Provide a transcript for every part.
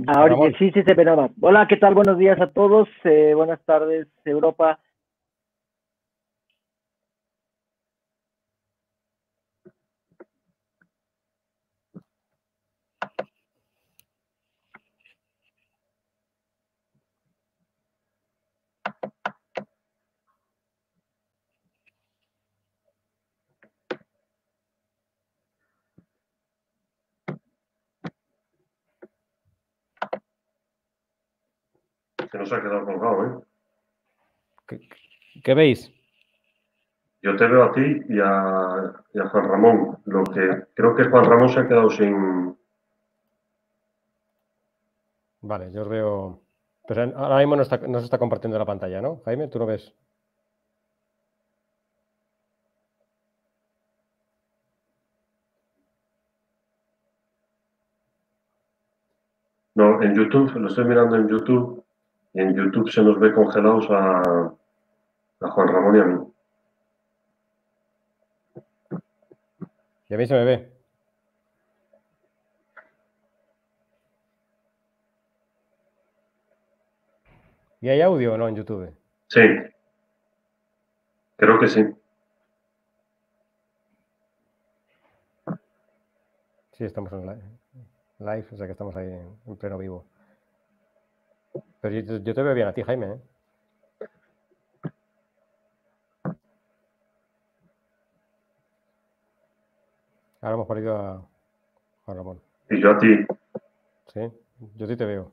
Ahora sí, sí se ve nada más. Hola, ¿qué tal? Buenos días a todos. Buenas tardes, Europa. Se nos ha quedado colgado, ¿eh? ¿Qué veis? Yo te veo a ti y a Juan Ramón. Lo que creo que Juan Ramón se ha quedado sin... Vale, yo os veo... Pero ahora mismo no se está compartiendo la pantalla, ¿no? Jaime, ¿tú lo ves? No, en YouTube, lo estoy mirando en YouTube, y en YouTube se nos ve congelados a Juan Ramón y a mí. ¿Y a mí se me ve? ¿Y hay audio o no en YouTube? Sí, creo que sí. Sí, estamos en live, o sea que estamos ahí en pleno vivo. Pero yo te veo bien a ti, Jaime, ¿eh? Ahora hemos perdido a Juan Ramón. Y yo a ti. Sí, yo a ti te veo.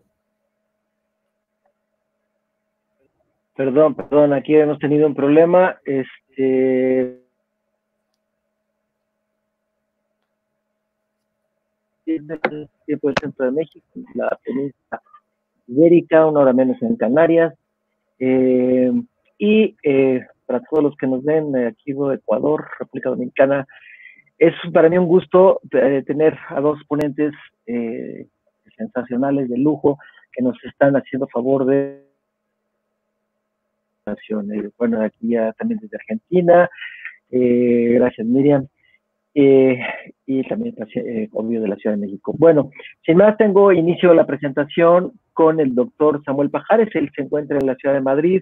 Perdón, aquí hemos tenido un problema. Tiempo del centro de México, la península ibérica, una hora menos en Canarias. Para todos los que nos ven aquí de Ecuador, República Dominicana, es para mí un gusto tener a dos ponentes sensacionales de lujo que nos están haciendo favor de bueno, aquí ya también desde Argentina, gracias Miriam, y también obvio de la Ciudad de México. Bueno, sin más tengo inicio la presentación con el doctor Samuel Pajares, él se encuentra en la Ciudad de Madrid,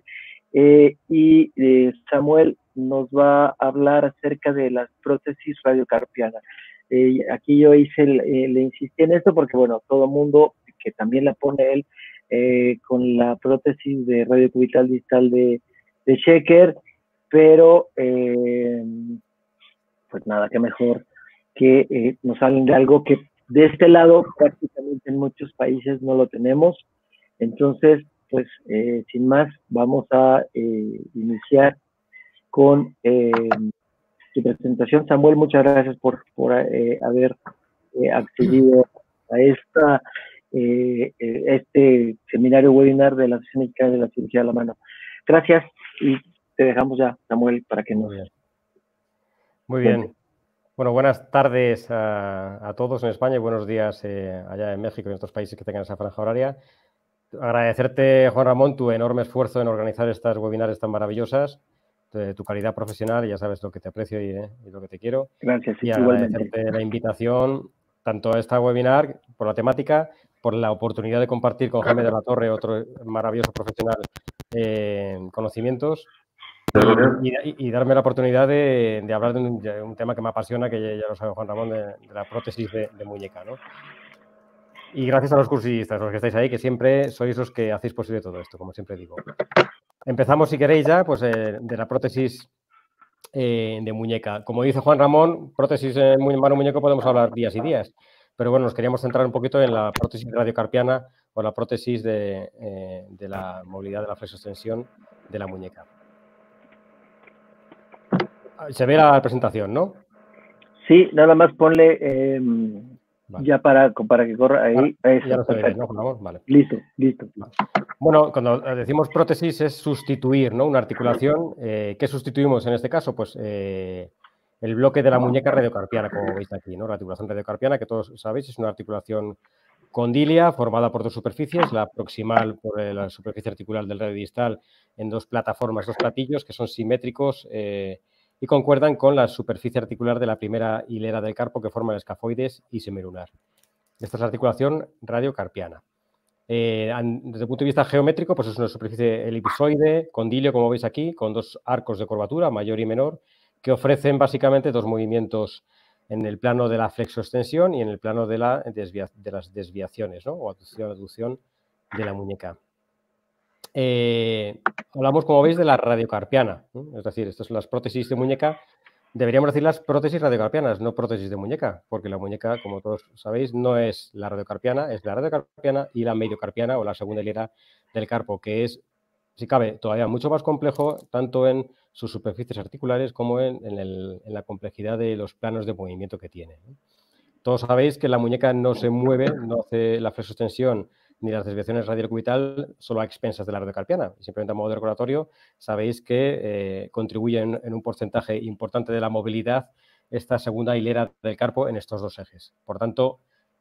Samuel nos va a hablar acerca de las prótesis radiocarpianas. Aquí yo le insistí en esto porque, bueno, todo mundo que también la pone él con la prótesis de radiocubital distal de Shecker, pero pues nada, qué mejor que nos hablen de algo que de este lado prácticamente en muchos países no lo tenemos. Entonces, pues sin más, vamos a iniciar con su presentación. Samuel, muchas gracias por haber accedido a este seminario webinar de la Asociación Mexicana de la Cirugía de la Mano. Gracias y te dejamos ya, Samuel, para que nos... Muy bien. Bueno, buenas tardes a todos en España y buenos días allá en México y en otros países que tengan esa franja horaria. Agradecerte, Juan Ramón, tu enorme esfuerzo en organizar estas webinars tan maravillosas, tu calidad profesional, ya sabes lo que te aprecio y lo que te quiero. Gracias, y igualmente. agradecerte la invitación, tanto a esta webinar, por la temática, por la oportunidad de compartir con Jaime de la Torre, otro maravilloso profesional, conocimientos. Y darme la oportunidad de hablar de un tema que me apasiona, que ya lo sabe Juan Ramón, de la prótesis de muñeca, ¿no? Y gracias a los cursistas, los que estáis ahí, que siempre sois los que hacéis posible todo esto, como siempre digo. Empezamos, si queréis, ya, pues de la prótesis de muñeca. Como dice Juan Ramón, prótesis en mano muñeco podemos hablar días y días, pero bueno, nos queríamos centrar un poquito en la prótesis radiocarpiana o la prótesis de la movilidad de la flexoextensión de la muñeca. Se ve la presentación, ¿no? Sí, nada más ponle vale. Ya para que corra ahí. Eso, ya no se ve bien, ¿no, Juan Ramón? Vale. Listo. Vale. Bueno, cuando decimos prótesis es sustituir, ¿no? Una articulación. ¿Qué sustituimos en este caso? Pues el bloque de la muñeca radiocarpiana, como veis aquí, ¿no? La articulación radiocarpiana, que todos sabéis, es una articulación condilia formada por dos superficies, la proximal por la superficie articular del radio distal en dos plataformas, dos platillos que son simétricos y concuerdan con la superficie articular de la primera hilera del carpo que forma el escafoides y semilunar. Esta es la articulación radiocarpiana. Desde el punto de vista geométrico, pues es una superficie elipsoide, condilio, como veis aquí, con dos arcos de curvatura, mayor y menor, que ofrecen básicamente dos movimientos en el plano de la flexoextensión y en el plano de las desviaciones, ¿no? O aducción de la muñeca. Hablamos, como veis, de la radiocarpiana, ¿no? Es decir, estas son las prótesis de muñeca. Deberíamos decir las prótesis radiocarpianas, no prótesis de muñeca, porque la muñeca, como todos sabéis, no es la radiocarpiana, es la radiocarpiana y la mediocarpiana o la segunda hilera del carpo, que es, si cabe, todavía mucho más complejo, tanto en sus superficies articulares como en la complejidad de los planos de movimiento que tiene, ¿no? Todos sabéis que la muñeca no se mueve, no hace la flexoextensión ni las desviaciones radial-cubital solo a expensas de la radiocarpiana. Simplemente a modo de recordatorio, sabéis que contribuye en un porcentaje importante de la movilidad esta segunda hilera del carpo en estos dos ejes. Por tanto,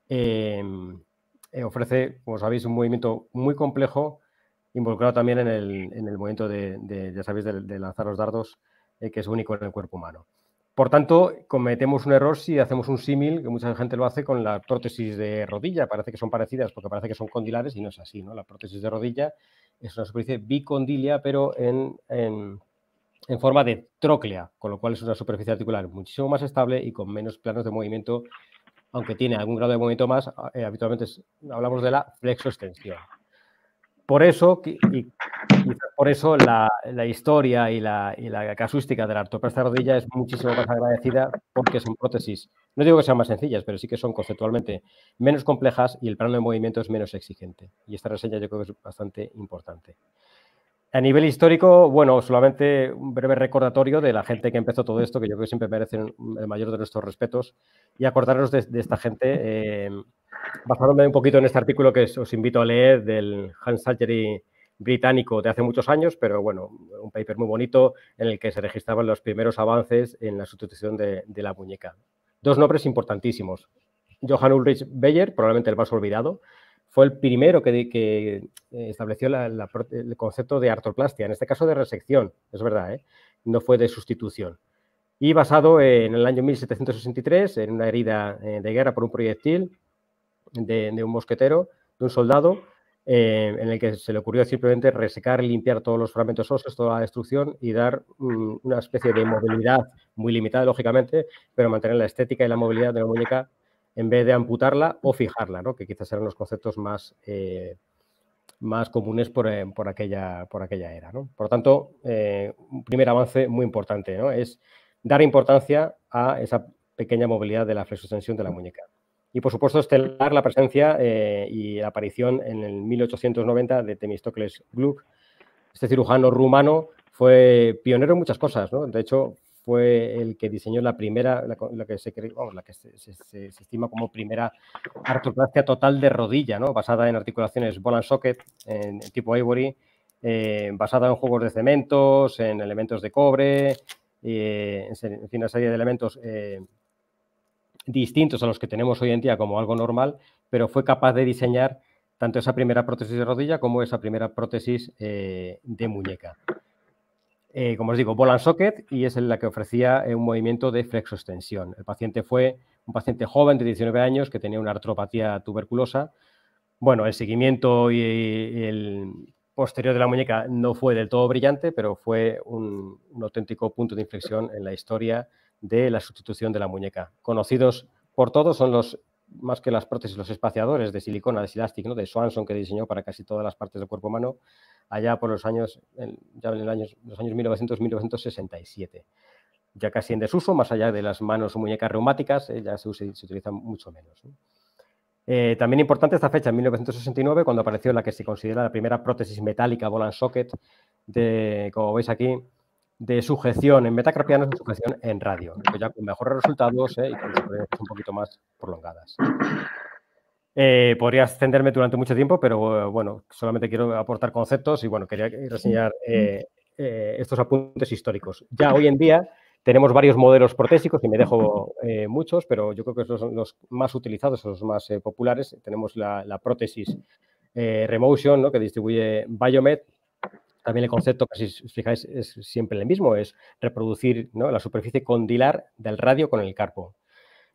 ofrece, como sabéis, un movimiento muy complejo, involucrado también en el movimiento ya sabéis, de lanzar los dardos, que es único en el cuerpo humano. Por tanto, cometemos un error si hacemos un símil, que mucha gente lo hace con la prótesis de rodilla. Parece que son parecidas porque parece que son condilares y no es así, ¿no? La prótesis de rodilla es una superficie bicondilia, pero en forma de tróclea, con lo cual es una superficie articular muchísimo más estable y con menos planos de movimiento, aunque tiene algún grado de movimiento más. Habitualmente hablamos de la flexoextensión. Por eso, por eso la historia y la casuística de la artroplastia de rodilla es muchísimo más agradecida, porque son prótesis, no digo que sean más sencillas, pero sí que son conceptualmente menos complejas y el plano de movimiento es menos exigente. Y esta reseña yo creo que es bastante importante. A nivel histórico, bueno, solamente un breve recordatorio de la gente que empezó todo esto, que yo creo que siempre merecen el mayor de nuestros respetos, y acordaros de esta gente, basándome un poquito en este artículo que os invito a leer del Hand Surgery británico de hace muchos años, pero bueno, un paper muy bonito en el que se registraban los primeros avances en la sustitución de la muñeca. Dos nombres importantísimos. Johann Ulrich Beyer, probablemente el más olvidado, fue el primero que estableció el concepto de artroplastia, en este caso de resección, es verdad, ¿eh? No fue de sustitución. Y basado en el año 1763, en una herida de guerra por un proyectil de un mosquetero, de un soldado, en el que se le ocurrió simplemente resecar y limpiar todos los fragmentos óseos, toda la destrucción y dar una especie de movilidad muy limitada, lógicamente, pero mantener la estética y la movilidad de la muñeca en vez de amputarla o fijarla, ¿no? Que quizás eran los conceptos más comunes por aquella era, ¿no? Por lo tanto, un primer avance muy importante, ¿no? Es dar importancia a esa pequeña movilidad de la flexoextensión de la muñeca. Y, por supuesto, estelar la presencia y la aparición en el 1890 de Temistocles Gluck. Este cirujano rumano fue pionero en muchas cosas, ¿no? De hecho, fue el que diseñó la primera, la que se estima como primera artroplastia total de rodilla, ¿no? Basada en articulaciones ball and socket, en tipo Avery, basada en juegos de cementos, en elementos de cobre, en fin, una serie de elementos distintos a los que tenemos hoy en día como algo normal, pero fue capaz de diseñar tanto esa primera prótesis de rodilla como esa primera prótesis de muñeca. Como os digo, ball and socket, y es la que ofrecía un movimiento de flexoextensión. El paciente fue un paciente joven de 19 años que tenía una artropatía tuberculosa. Bueno, el seguimiento y el posterior de la muñeca no fue del todo brillante, pero fue un auténtico punto de inflexión en la historia de la sustitución de la muñeca. Conocidos por todos son más que las prótesis, los espaciadores de silicona, de Silastic, ¿no? De Swanson, que diseñó para casi todas las partes del cuerpo humano, allá por los años 1900-1967. Ya casi en desuso, más allá de las manos o muñecas reumáticas, ya se utiliza mucho menos, ¿no? También importante esta fecha, en 1969, cuando apareció la que se considera la primera prótesis metálica ball and socket, como veis aquí, de sujeción en metacarpianos y sujeción en radio, ya con mejores resultados y con sujeciones un poquito más prolongadas. Podría extenderme durante mucho tiempo, pero bueno, solamente quiero aportar conceptos y bueno, quería reseñar estos apuntes históricos. Ya hoy en día tenemos varios modelos protésicos y me dejo muchos, pero yo creo que son los más utilizados, los más populares. Tenemos la prótesis Remotion, ¿no? Que distribuye Biomed. También el concepto, que si os fijáis, es siempre el mismo, es reproducir, ¿no? La superficie condilar del radio con el carpo.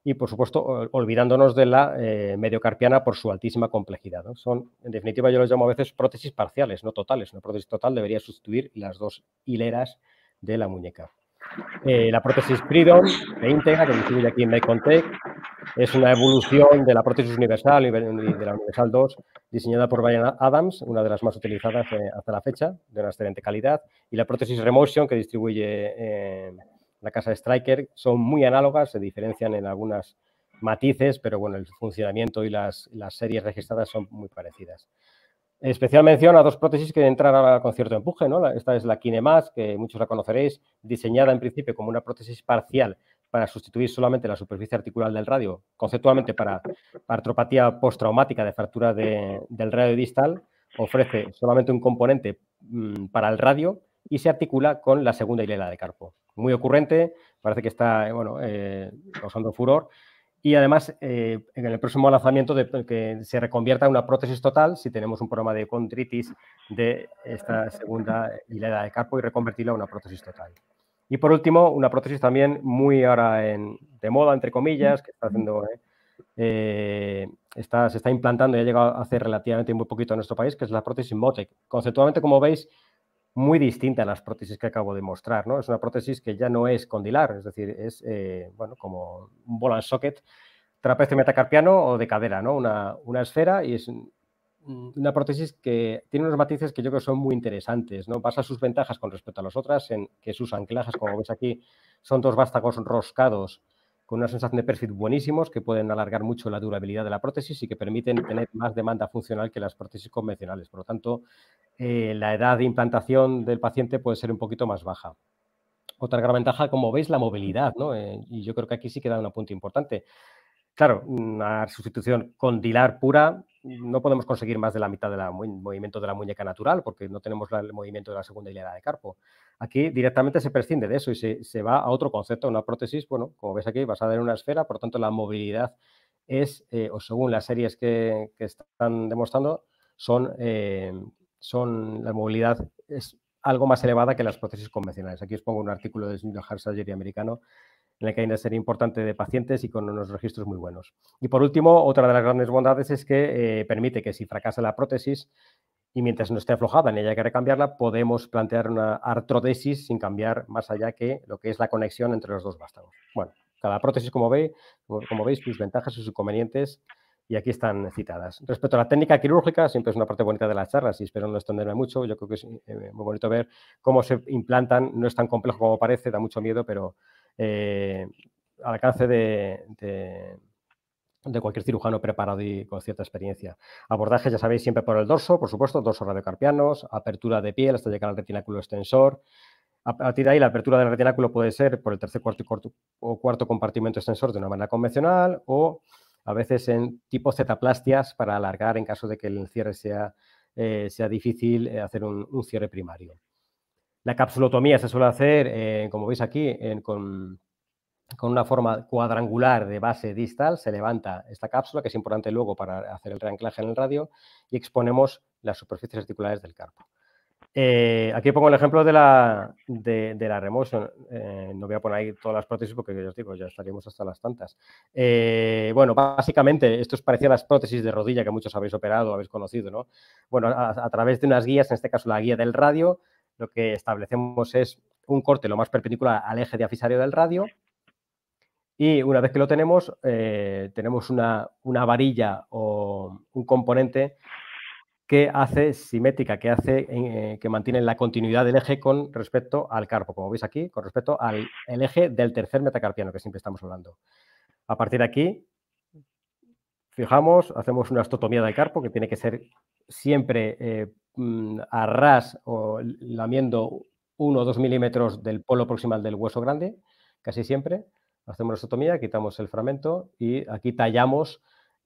y, por supuesto, olvidándonos de la mediocarpiana por su altísima complejidad, ¿no? Son, en definitiva, yo los llamo a veces prótesis parciales, no totales. Una prótesis total debería sustituir las dos hileras de la muñeca. La prótesis Freedom de íntegra, que distribuye aquí en Mecontech, es una evolución de la prótesis universal y de la Universal 2, diseñada por Bryan Adams, una de las más utilizadas hasta la fecha, de una excelente calidad. Y la prótesis Remotion, que distribuye la casa de Stryker, son muy análogas, se diferencian en algunos matices, pero bueno, el funcionamiento y las series registradas son muy parecidas. Especial mención a dos prótesis que entran ahora con cierto empuje, ¿no? Esta es la KineMax, que muchos la conoceréis, diseñada en principio como una prótesis parcial para sustituir solamente la superficie articular del radio, conceptualmente para artropatía postraumática de fractura del radio distal, ofrece solamente un componente para el radio y se articula con la segunda hilera de carpo. Muy ocurrente, parece que está causando furor. Y además, en el próximo lanzamiento, que se reconvierta en una prótesis total si tenemos un problema de condritis de esta segunda hilera de carpo y reconvertirlo a una prótesis total. Y por último, una prótesis también muy ahora de moda, entre comillas, que está haciendo, se está implantando y ha llegado a hacer relativamente muy poquito en nuestro país, que es la prótesis Motec. Conceptualmente, como veis, muy distinta a las prótesis que acabo de mostrar, ¿no? Es una prótesis que ya no es condilar, es decir, es bueno, como un ball and socket, trapecio metacarpiano o de cadera, ¿no? Una esfera, y es una prótesis que tiene unos matices que yo creo que son muy interesantes, ¿no? Basa sus ventajas con respecto a las otras en que sus anclajes, como ves aquí, son dos vástagos roscados con una sensación de perfil buenísimos que pueden alargar mucho la durabilidad de la prótesis y que permiten tener más demanda funcional que las prótesis convencionales. Por lo tanto, la edad de implantación del paciente puede ser un poquito más baja. Otra gran ventaja, como veis, la movilidad, ¿no? Y yo creo que aquí sí que da un punto importante. Claro, una sustitución condilar pura, no podemos conseguir más de la mitad del movimiento de la muñeca natural porque no tenemos el movimiento de la segunda hilera de carpo. Aquí directamente se prescinde de eso y se va a otro concepto, una prótesis, bueno, como ves aquí, basada en una esfera, por lo tanto la movilidad es, o según las series que están demostrando, la movilidad es algo más elevada que las prótesis convencionales. Aquí os pongo un artículo del New Heart Surgery americano en el que hay una serie importante de pacientes y con unos registros muy buenos. Y por último, otra de las grandes bondades es que permite que si fracasa la prótesis y mientras no esté aflojada ni haya que recambiarla, podemos plantear una artrodesis sin cambiar más allá que lo que es la conexión entre los dos vástagos. Bueno, cada prótesis, como veis, sus ventajas y sus inconvenientes, y aquí están citadas. Respecto a la técnica quirúrgica, siempre es una parte bonita de las charlas y espero no extenderme mucho. Yo creo que es muy bonito ver cómo se implantan. No es tan complejo como parece, da mucho miedo, pero al alcance de cualquier cirujano preparado y con cierta experiencia. Abordaje, ya sabéis, siempre por el dorso, por supuesto, dorso radiocarpianos, apertura de piel hasta llegar al retináculo extensor. A partir de ahí, la apertura del retináculo puede ser por el tercer, cuarto compartimento extensor de una manera convencional o a veces en tipo zetaplastias para alargar en caso de que el cierre sea difícil hacer un cierre primario. La capsulotomía se suele hacer, como veis aquí, con una forma cuadrangular de base distal. Se levanta esta cápsula, que es importante luego para hacer el reanclaje en el radio, y exponemos las superficies articulares del carpo. Aquí pongo el ejemplo de la Remotion. No voy a poner ahí todas las prótesis porque ya os digo, ya estaríamos hasta las tantas. Bueno, básicamente esto es parecido a las prótesis de rodilla que muchos habéis operado, habéis conocido, ¿no? Bueno, a través de unas guías, en este caso la guía del radio, lo que establecemos es un corte lo más perpendicular al eje diafisario del radio. Y una vez que lo tenemos, tenemos una varilla o un componente que hace simétrica, que mantiene la continuidad del eje con respecto al carpo, como veis aquí, con respecto al eje del tercer metacarpiano que siempre estamos hablando. A partir de aquí, fijamos, hacemos una osteotomía del carpo que tiene que ser siempre a ras o lamiendo 1 o 2 milímetros del polo proximal del hueso grande, casi siempre. Hacemos la osteotomía, quitamos el fragmento y aquí tallamos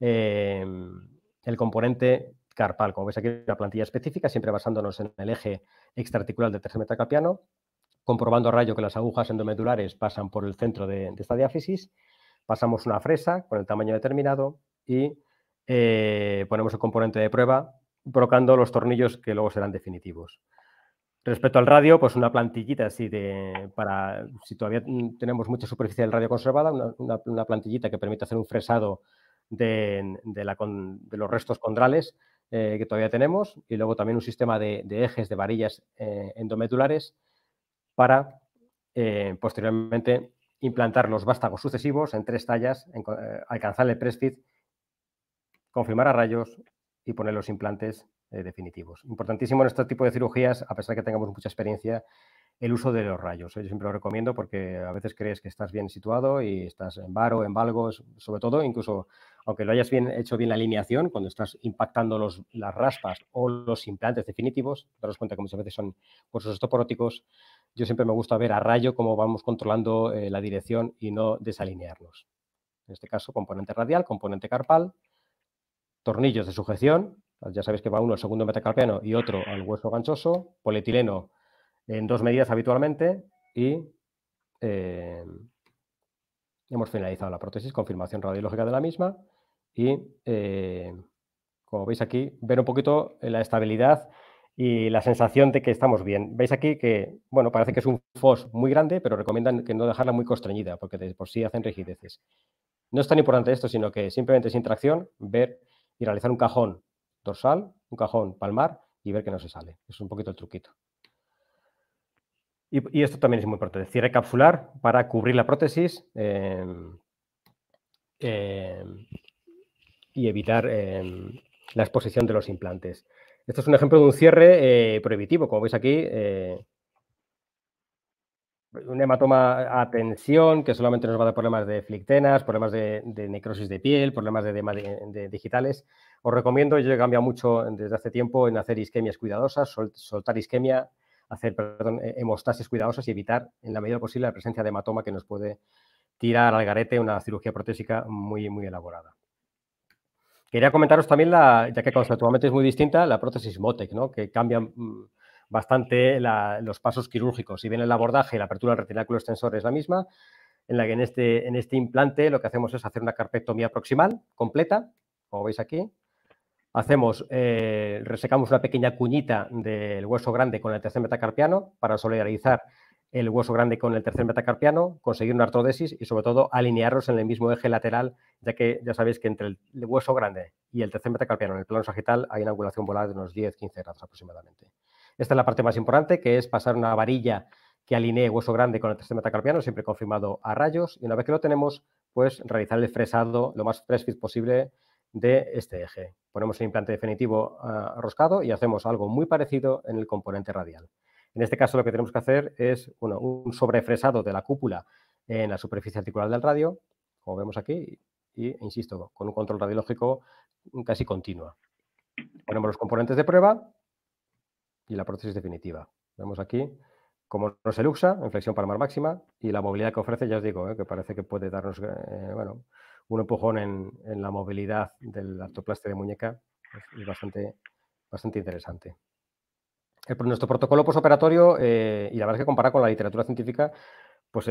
el componente carpal. Como veis aquí, una plantilla específica, siempre basándonos en el eje extraarticular del tercer metacarpiano, comprobando a rayo que las agujas endomedulares pasan por el centro de esta diáfisis, pasamos una fresa con el tamaño determinado y ponemos el componente de prueba, colocando los tornillos que luego serán definitivos. Respecto al radio, pues una plantillita así si todavía tenemos mucha superficie del radio conservada, una plantillita que permite hacer un fresado de los restos condrales que todavía tenemos, y luego también un sistema de ejes, de varillas endomedulares para posteriormente implantar los vástagos sucesivos en 3 tallas, alcanzar el press fit, confirmar a rayos y poner los implantes definitivos. Importantísimo en este tipo de cirugías, a pesar de que tengamos mucha experiencia, el uso de los rayos. Yo siempre lo recomiendo porque a veces crees que estás bien situado y estás en varo, en valgos, sobre todo, incluso aunque lo hayas hecho bien la alineación, cuando estás impactando las raspas o los implantes definitivos, daros cuenta que muchas veces son huesos osteoporóticos. Yo siempre me gusta ver a rayo cómo vamos controlando la dirección y no desalinearnos. En este caso, componente radial, componente carpal, tornillos de sujeción, ya sabéis que va uno al segundo metacarpiano y otro al hueso ganchoso, polietileno en 2 medidas habitualmente y hemos finalizado la prótesis, confirmación radiológica de la misma y, como veis aquí, ver un poquito la estabilidad y la sensación de que estamos bien. Veis aquí que, bueno, parece que es un FOS muy grande, pero recomiendan que no dejarla muy constreñida porque de por sí hacen rigideces. No es tan importante esto, sino que simplemente sin tracción, ver y realizar un cajón dorsal, un cajón palmar y ver que no se sale. Es un poquito el truquito. Y esto también es muy importante. Cierre capsular para cubrir la prótesis y evitar la exposición de los implantes. Esto es un ejemplo de un cierre prohibitivo. Como veis aquí, un hematoma a tensión que solamente nos va a dar problemas de flictenas, problemas de necrosis de piel, problemas de edema de digitales. Os recomiendo, yo he cambiado mucho desde hace tiempo en hacer isquemias cuidadosas, soltar isquemia, hacer hemostasis cuidadosas y evitar en la medida posible la presencia de hematoma que nos puede tirar al garete una cirugía protésica muy, muy elaborada. Quería comentaros también, ya que conceptualmente es muy distinta, la prótesis Motec, ¿no? Que cambian bastante los pasos quirúrgicos. Si bien el abordaje y la apertura del retináculo extensor es la misma, en la que en este implante lo que hacemos es hacer una carpectomía proximal completa, como veis aquí. Resecamos una pequeña cuñita del hueso grande con el tercer metacarpiano para solidarizar el hueso grande con el tercer metacarpiano, conseguir una artrodesis y, sobre todo, alinearlos en el mismo eje lateral, ya que ya sabéis que entre el hueso grande y el tercer metacarpiano en el plano sagital hay una angulación volar de unos 10-15 grados aproximadamente. Esta es la parte más importante, que es pasar una varilla que alinee hueso grande con el tercer metacarpiano, siempre confirmado a rayos, y una vez que lo tenemos, pues realizar el fresado lo más press fit posible de este eje. Ponemos el implante definitivo roscado y hacemos algo muy parecido en el componente radial. En este caso lo que tenemos que hacer es un sobrefresado de la cúpula en la superficie articular del radio, como vemos aquí, y insisto, con un control radiológico casi continuo. Ponemos los componentes de prueba y la prótesis definitiva. Vemos aquí cómo nos eluxa en flexión palmar máxima y la movilidad que ofrece, ya os digo, que parece que puede darnos un empujón en la movilidad del artroplaste de muñeca. Es bastante interesante. Nuestro protocolo posoperatorio, y la verdad es que comparado con la literatura científica, pues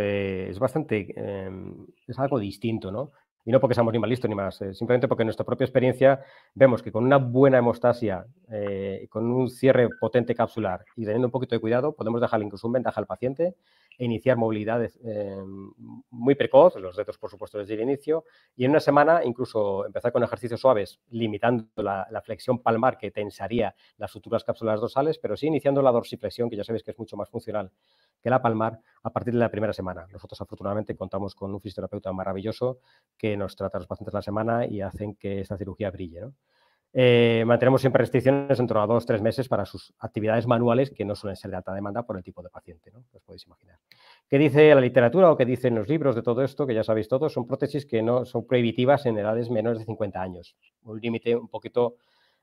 es algo distinto, ¿no? Y no porque seamos ni más listos ni más, simplemente porque en nuestra propia experiencia vemos que con una buena hemostasia, con un cierre potente capsular y teniendo un poquito de cuidado, podemos dejar incluso un ventaja al paciente e iniciar movilidad muy precoz, los retos por supuesto desde el inicio, y en una semana incluso empezar con ejercicios suaves, limitando la flexión palmar que tensaría las suturas capsulares dorsales, pero sí iniciando la dorsiflexión, que ya sabéis que es mucho más funcional que la palmar, a partir de la primera semana. Nosotros afortunadamente contamos con un fisioterapeuta maravilloso que nos trata a los pacientes la semana y hacen que esta cirugía brille, ¿no? Mantenemos siempre restricciones en torno a 2-3 meses para sus actividades manuales que no suelen ser de alta demanda por el tipo de paciente, ¿no? Os podéis imaginar. ¿Qué dice la literatura o qué dicen los libros de todo esto? Que ya sabéis todos, son prótesis que no son prohibitivas en edades menores de 50 años. Un límite un poquito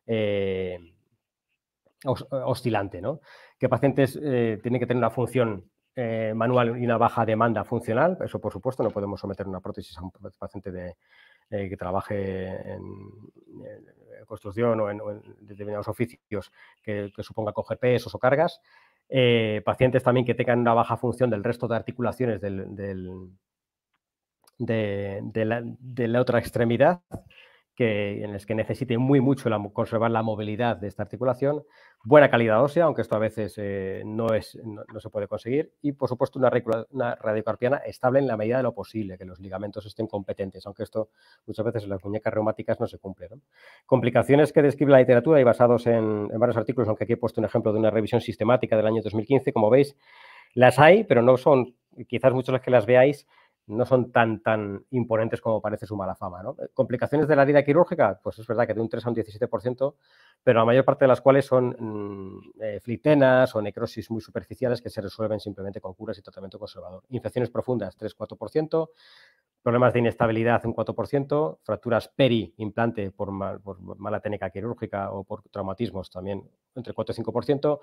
oscilante, ¿no? Que pacientes tienen que tener una función manual y una baja demanda funcional. Eso, por supuesto, no podemos someter una prótesis a un paciente que trabaje en construcción o en determinados oficios que suponga coger pesos o cargas. Pacientes también que tengan una baja función del resto de articulaciones de la otra extremidad, en los que necesite mucho conservar la movilidad de esta articulación, buena calidad ósea, aunque esto a veces no se puede conseguir, y por supuesto una radiocarpiana estable en la medida de lo posible, que los ligamentos estén competentes, aunque esto muchas veces en las muñecas reumáticas no se cumple, ¿no? Complicaciones que describe la literatura y basados en varios artículos, aunque aquí he puesto un ejemplo de una revisión sistemática del año 2015, como veis, las hay, pero no son, quizás muchos de los que las veáis, no son tan imponentes como parece su mala fama, ¿no? Complicaciones de la herida quirúrgica, pues es verdad que de un 3 a un 17%, pero la mayor parte de las cuales son flitenas o necrosis muy superficiales que se resuelven simplemente con curas y tratamiento conservador. Infecciones profundas, 3-4%, problemas de inestabilidad, un 4%, fracturas peri-implante por mala técnica quirúrgica o por traumatismos, también entre 4 y 5%.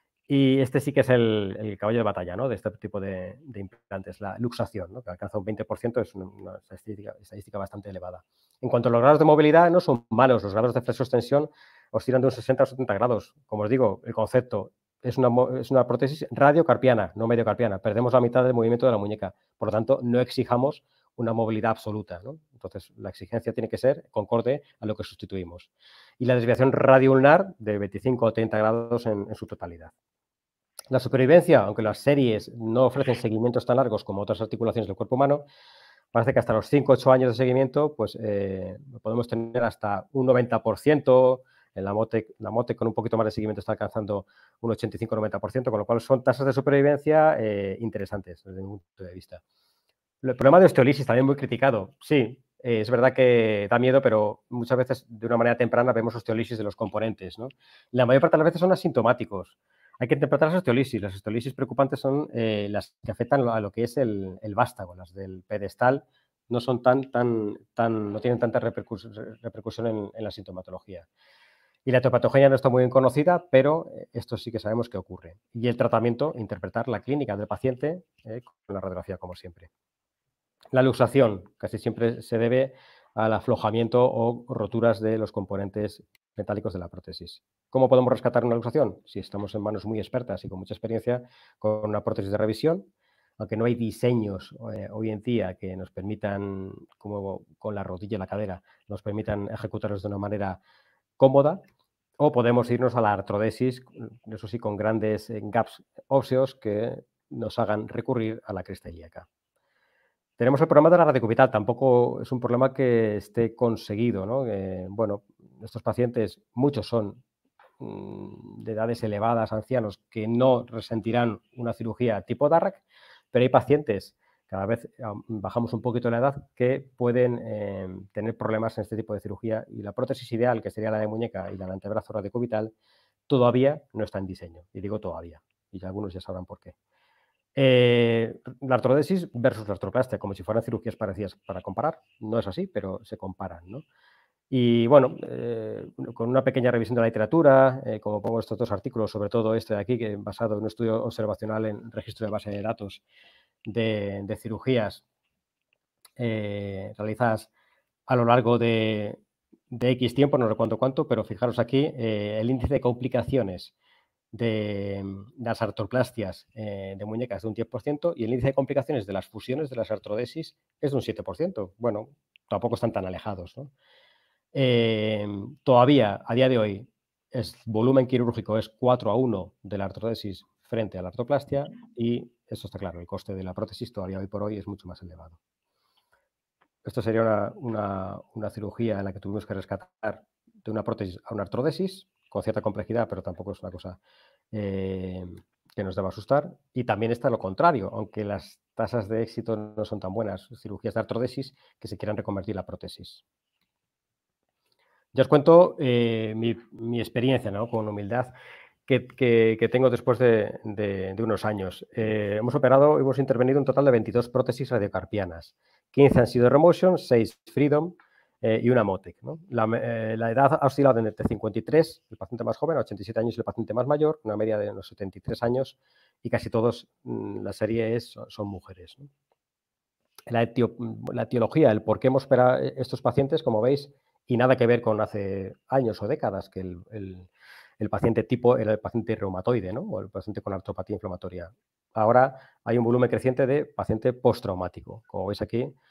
Y este sí que es el caballo de batalla, ¿no?, de este tipo de implantes, la luxación, ¿no?, que alcanza un 20%, es una estadística bastante elevada. En cuanto a los grados de movilidad, no son malos, los grados de flexo-extensión oscilan de un 60 a 70 grados. Como os digo, el concepto es una prótesis radiocarpiana, no mediocarpiana. Perdemos la mitad del movimiento de la muñeca, por lo tanto, no exijamos una movilidad absoluta, ¿no? Entonces, la exigencia tiene que ser concorde a lo que sustituimos. Y la desviación radioulnar de 25 o 30 grados en su totalidad. La supervivencia, aunque las series no ofrecen seguimientos tan largos como otras articulaciones del cuerpo humano, parece que hasta los 5 o 8 años de seguimiento pues, podemos tener hasta un 90%, en la Motec con un poquito más de seguimiento está alcanzando un 85-90%, con lo cual son tasas de supervivencia interesantes desde mi punto de vista. El problema de osteolisis, también muy criticado. Sí, es verdad que da miedo, pero muchas veces de una manera temprana vemos osteolisis de los componentes, ¿no? La mayor parte de las veces son asintomáticos. Hay que interpretar las osteolisis. Las osteolisis preocupantes son las que afectan a lo que es el vástago. Las del pedestal no son no tienen tanta repercusión en la sintomatología. Y la etiopatogenia no está muy bien conocida, pero esto sí que sabemos que ocurre. Y el tratamiento, interpretar la clínica del paciente con la radiografía, como siempre. La luxación casi siempre se debe al aflojamiento o roturas de los componentes metálicos de la prótesis. ¿Cómo podemos rescatar una luxación? Si estamos en manos muy expertas y con mucha experiencia, con una prótesis de revisión, aunque no hay diseños hoy en día que nos permitan, como con la rodilla y la cadera, nos permitan ejecutarlos de una manera cómoda, o podemos irnos a la artrodesis, eso sí, con grandes gaps óseos que nos hagan recurrir a la cresta ilíaca. Tenemos el problema de la radiocubital, tampoco es un problema que esté conseguido, ¿no? Bueno, estos pacientes, muchos son de edades elevadas, ancianos, que no resentirán una cirugía tipo DARRAC, pero hay pacientes, cada vez bajamos un poquito la edad, que pueden tener problemas en este tipo de cirugía y la prótesis ideal, que sería la de muñeca y la de antebrazo radiocubital, todavía no está en diseño. Y digo todavía, y algunos ya sabrán por qué. La artrodesis versus la artroplastia, como si fueran cirugías parecidas para comparar. No es así, pero se comparan, ¿no? Y bueno, con una pequeña revisión de la literatura, como pongo estos dos artículos, sobre todo este de aquí, que basado en un estudio observacional en registro de base de datos de cirugías realizadas a lo largo de X tiempo, no recuerdo cuánto, pero fijaros aquí el índice de complicaciones de las artroplastias de muñecas de un 10% y el índice de complicaciones de las fusiones de las artrodesis es de un 7%. Bueno, tampoco están tan alejados, ¿no? Todavía, a día de hoy, el volumen quirúrgico es 4-1 de la artrodesis frente a la artroplastia y eso está claro, el coste de la prótesis todavía hoy por hoy es mucho más elevado. Esto sería una cirugía en la que tuvimos que rescatar de una prótesis a una artrodesis, con cierta complejidad, pero tampoco es una cosa que nos deba asustar. Y también está lo contrario, aunque las tasas de éxito no son tan buenas, cirugías de artrodesis que se quieran reconvertir la prótesis. Ya os cuento mi experiencia, ¿no?, con humildad que tengo después de unos años. Hemos intervenido un total de 22 prótesis radiocarpianas. 15 han sido Remotion, 6 Freedom y una Motec, ¿no? La edad ha oscilado entre 53, el paciente más joven, a 87 años y el paciente más mayor, una media de unos 73 años y casi todos, la serie son mujeres, ¿no? La etiología, el por qué hemos operado estos pacientes, como veis, y nada que ver con hace años o décadas, que el paciente tipo era el paciente reumatoide, ¿no?, o el paciente con artropatía inflamatoria. Ahora hay un volumen creciente de paciente postraumático. Como veis aquí,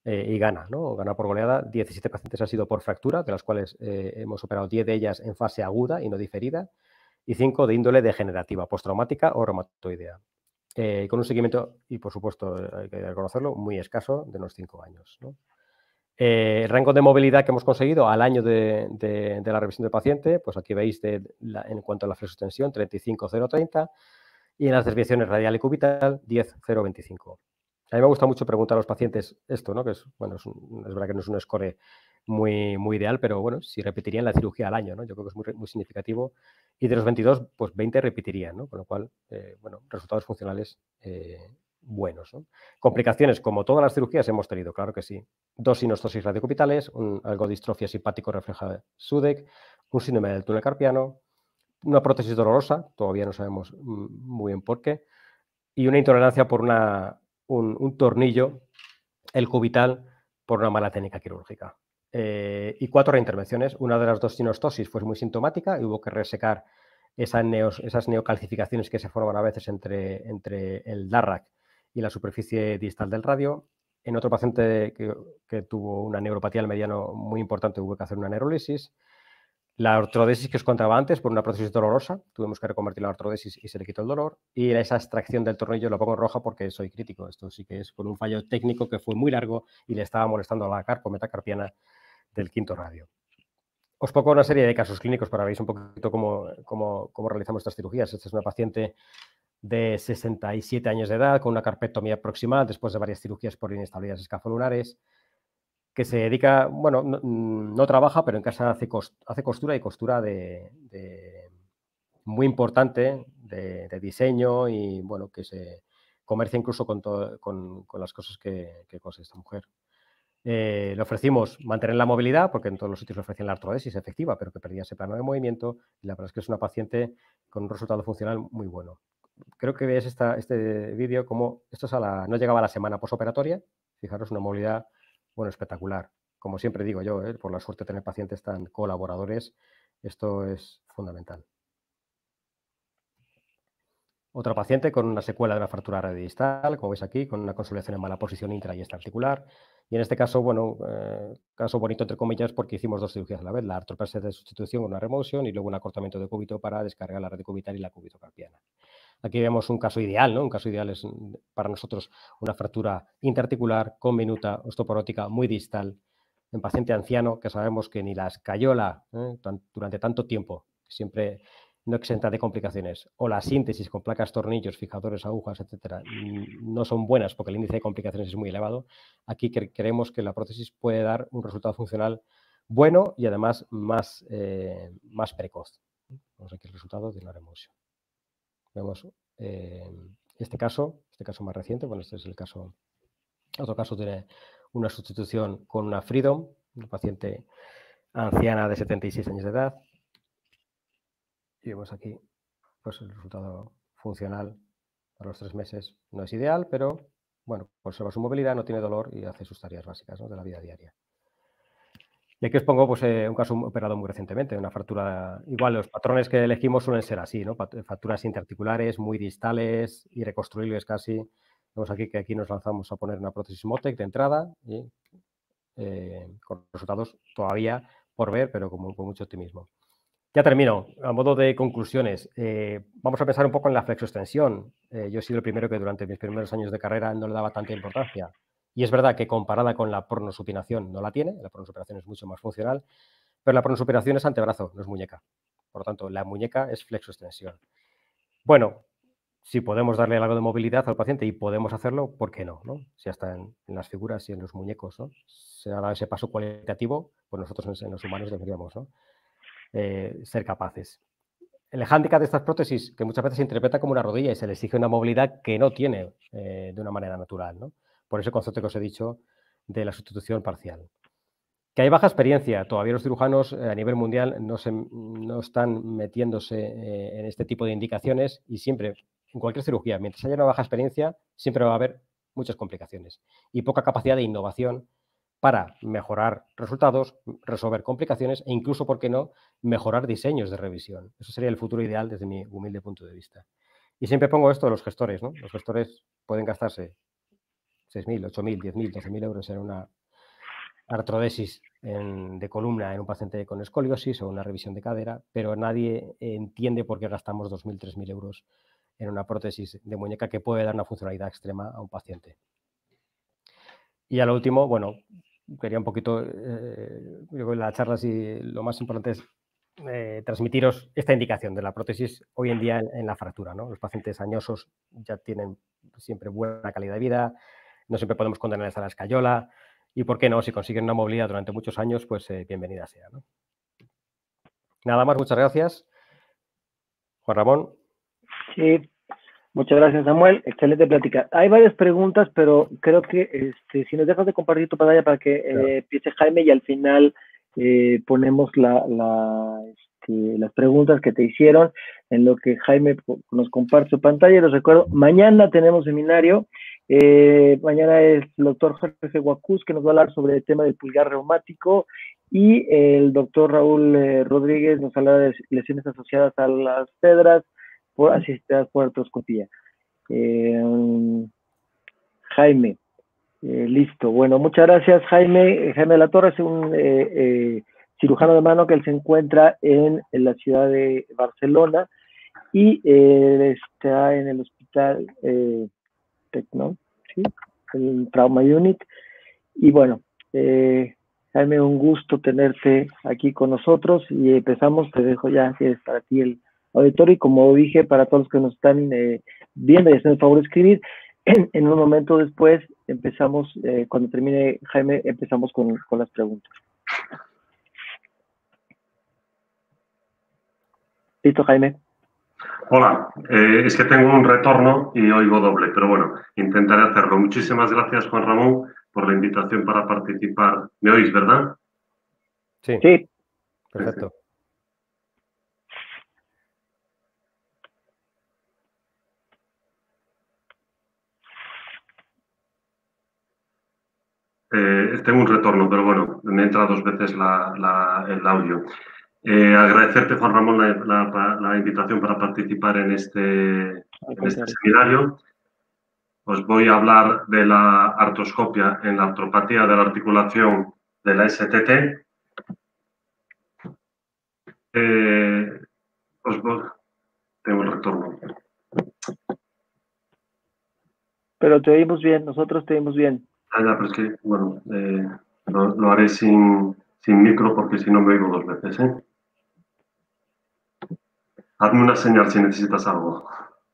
y gana, ¿no? Gana por goleada. 17 pacientes han sido por fractura, de las cuales hemos operado 10 de ellas en fase aguda y no diferida, y 5 de índole degenerativa, postraumática o reumatoidea. Con un seguimiento, y por supuesto hay que reconocerlo, muy escaso, de unos 5 años, ¿no? El rango de movilidad que hemos conseguido al año de la revisión del paciente, pues aquí veis en cuanto a la flexostensión, 35,030, y en las desviaciones radial y cubital, 10,025. A mí me gusta mucho preguntar a los pacientes esto, ¿no? Que es, bueno, es verdad que no es un score muy, muy ideal, pero bueno, si repetirían la cirugía al año, ¿no? Yo creo que es muy, muy significativo. Y de los 22, pues 20 repetirían, ¿no? Con lo cual, bueno, resultados funcionales buenos, ¿no? Complicaciones, como todas las cirugías, hemos tenido, claro que sí. 2 sinostosis radiocupitales, algo de distrofia simpático reflejada de Sudeck, un síndrome del túnel carpiano, una prótesis dolorosa, todavía no sabemos muy bien por qué, y una intolerancia por un tornillo, el cubital, por una mala técnica quirúrgica. Y 4 reintervenciones. Una de las 2 sinostosis fue muy sintomática y hubo que resecar esas neocalcificaciones que se forman a veces entre el DARRAC y la superficie distal del radio. En otro paciente que tuvo una neuropatía del mediano muy importante hubo que hacer una neurolisis. La artrodesis que os contaba antes, por una prótesis dolorosa, tuvimos que reconvertir la artrodesis y se le quitó el dolor. Y esa extracción del tornillo lo pongo en roja porque soy crítico. Esto sí que es por un fallo técnico que fue muy largo y le estaba molestando a la carpo metacarpiana del quinto radio. Os pongo una serie de casos clínicos para veis un poquito cómo realizamos estas cirugías. Esta es una paciente de 67 años de edad con una carpectomía proximal después de varias cirugías por inestabilidades escafolunares, que se dedica, bueno, no trabaja, pero en casa hace costura y costura muy importante de diseño y, bueno, que se comercia incluso con las cosas que cose esta mujer. Le ofrecimos mantener la movilidad, porque en todos los sitios le ofrecían la artrodesis efectiva, pero que perdía ese plano de movimiento, y la verdad es que es una paciente con un resultado funcional muy bueno. Creo que veis este vídeo como esto no llegaba a la semana posoperatoria, fijaros, una movilidad, bueno, espectacular. Como siempre digo yo, por la suerte de tener pacientes tan colaboradores, esto es fundamental. Otra paciente con una secuela de una fractura radiodistal, como veis aquí, con una consolidación en mala posición intra y extraarticular. Y en este caso, bueno, caso bonito entre comillas, porque hicimos 2 cirugías a la vez, la artroplasia de sustitución con una remoción y luego un acortamiento de cúbito para descargar la radiocubital y la cúbito-carpiana. Aquí vemos un caso ideal, ¿no? Un caso ideal es para nosotros una fractura interarticular conminuta, osteoporótica muy distal, en paciente anciano que sabemos que ni la escayola durante tanto tiempo, siempre no exenta de complicaciones, o la síntesis con placas, tornillos, fijadores, agujas, etcétera, no son buenas porque el índice de complicaciones es muy elevado. Aquí creemos que la prótesis puede dar un resultado funcional bueno y además más precoz. Vamos aquí el resultado de una remoción. Vemos este caso más reciente, bueno, este es el caso, otro caso de una sustitución con una Freedom, una paciente anciana de 76 años de edad. Y vemos aquí, pues el resultado funcional a los 3 meses no es ideal, pero bueno, conserva su movilidad, no tiene dolor y hace sus tareas básicas, ¿no?, de la vida diaria. Y aquí os pongo pues, un caso operado muy recientemente, una fractura. Igual los patrones que elegimos suelen ser así, ¿no? Fracturas interarticulares muy distales, irreconstruibles casi. Vemos aquí que aquí nos lanzamos a poner una prótesis Motec de entrada y con resultados todavía por ver, pero con mucho optimismo. Ya termino. A modo de conclusiones, vamos a pensar un poco en la flexoextensión. Yo he sido el primero que durante mis primeros años de carrera no le daba tanta importancia. Y es verdad que comparada con la pronosupinación no la tiene, la pronosupinación es mucho más funcional, pero la pronosupinación es antebrazo, no es muñeca. Por lo tanto, la muñeca es flexoextensión. Bueno, si podemos darle algo de movilidad al paciente y podemos hacerlo, ¿por qué no? Si hasta en las figuras y en los muñecos, ¿no?, se ha dado ese paso cualitativo, pues nosotros en los humanos deberíamos, ¿no?, ser capaces. El hándicap de estas prótesis, que muchas veces se interpreta como una rodilla y se le exige una movilidad que no tiene de una manera natural, ¿no? Por ese concepto que os he dicho de la sustitución parcial. Que hay baja experiencia. Todavía los cirujanos a nivel mundial no están metiéndose en este tipo de indicaciones y siempre, en cualquier cirugía, mientras haya una baja experiencia, siempre va a haber muchas complicaciones y poca capacidad de innovación para mejorar resultados, resolver complicaciones e incluso, ¿por qué no?, mejorar diseños de revisión. Eso sería el futuro ideal desde mi humilde punto de vista. Y siempre pongo esto de los gestores, ¿no? Los gestores pueden gastarse 6.000, 8.000, 10.000, 12.000 euros en una artrodesis de columna en un paciente con escoliosis o una revisión de cadera, pero nadie entiende por qué gastamos 2.000, 3.000 euros en una prótesis de muñeca que puede dar una funcionalidad extrema a un paciente. Y a lo último, bueno, quería un poquito, yo creo que en la charla sí, lo más importante es transmitiros esta indicación de la prótesis hoy en día en la fractura, ¿no? Los pacientes añosos ya tienen siempre buena calidad de vida, no siempre podemos condenarles a la escayola y, ¿por qué no? Si consiguen una movilidad durante muchos años, pues bienvenida sea, ¿no? Nada más, muchas gracias. Juan Ramón. Sí, muchas gracias, Samuel. Excelente plática. Hay varias preguntas, pero creo que si nos dejas de compartir tu pantalla para que empiece Jaime y al final ponemos las preguntas que te hicieron en lo que Jaime nos comparte su pantalla. Les recuerdo, mañana tenemos seminario. Mañana es el doctor Jorge Guacuz, que nos va a hablar sobre el tema del pulgar reumático, y el doctor Raúl Rodríguez nos hablará de lesiones asociadas a las pedras asistidas por artroscopía. Jaime, listo. Bueno, muchas gracias, Jaime. Jaime de la Torre es un cirujano de mano que él se encuentra en la ciudad de Barcelona y está en el hospital Tecno, ¿sí? El Trauma Unit. Y bueno, Jaime, un gusto tenerte aquí con nosotros y empezamos. Te dejo ya, si es para ti el auditorio, y como dije, para todos los que nos están viendo y haciendo el favor de escribir, en un momento después empezamos, cuando termine Jaime, empezamos con las preguntas. ¿Listo, Jaime? Hola, es que tengo un retorno y oigo doble, pero bueno, intentaré hacerlo. Muchísimas gracias, Juan Ramón, por la invitación para participar. ¿Me oís, verdad? Sí. Sí. Perfecto. Tengo un retorno, pero bueno, me entra 2 veces el audio. Agradecerte, Juan Ramón, la invitación para participar en este seminario. Os voy a hablar de la artroscopia en la artropatía de la articulación de la STT. Tengo el retorno. Pero te oímos bien, nosotros te oímos bien. Ya, pero es que, bueno, lo haré sin micro porque si no me oigo 2 veces, ¿eh? Hazme una señal si necesitas algo.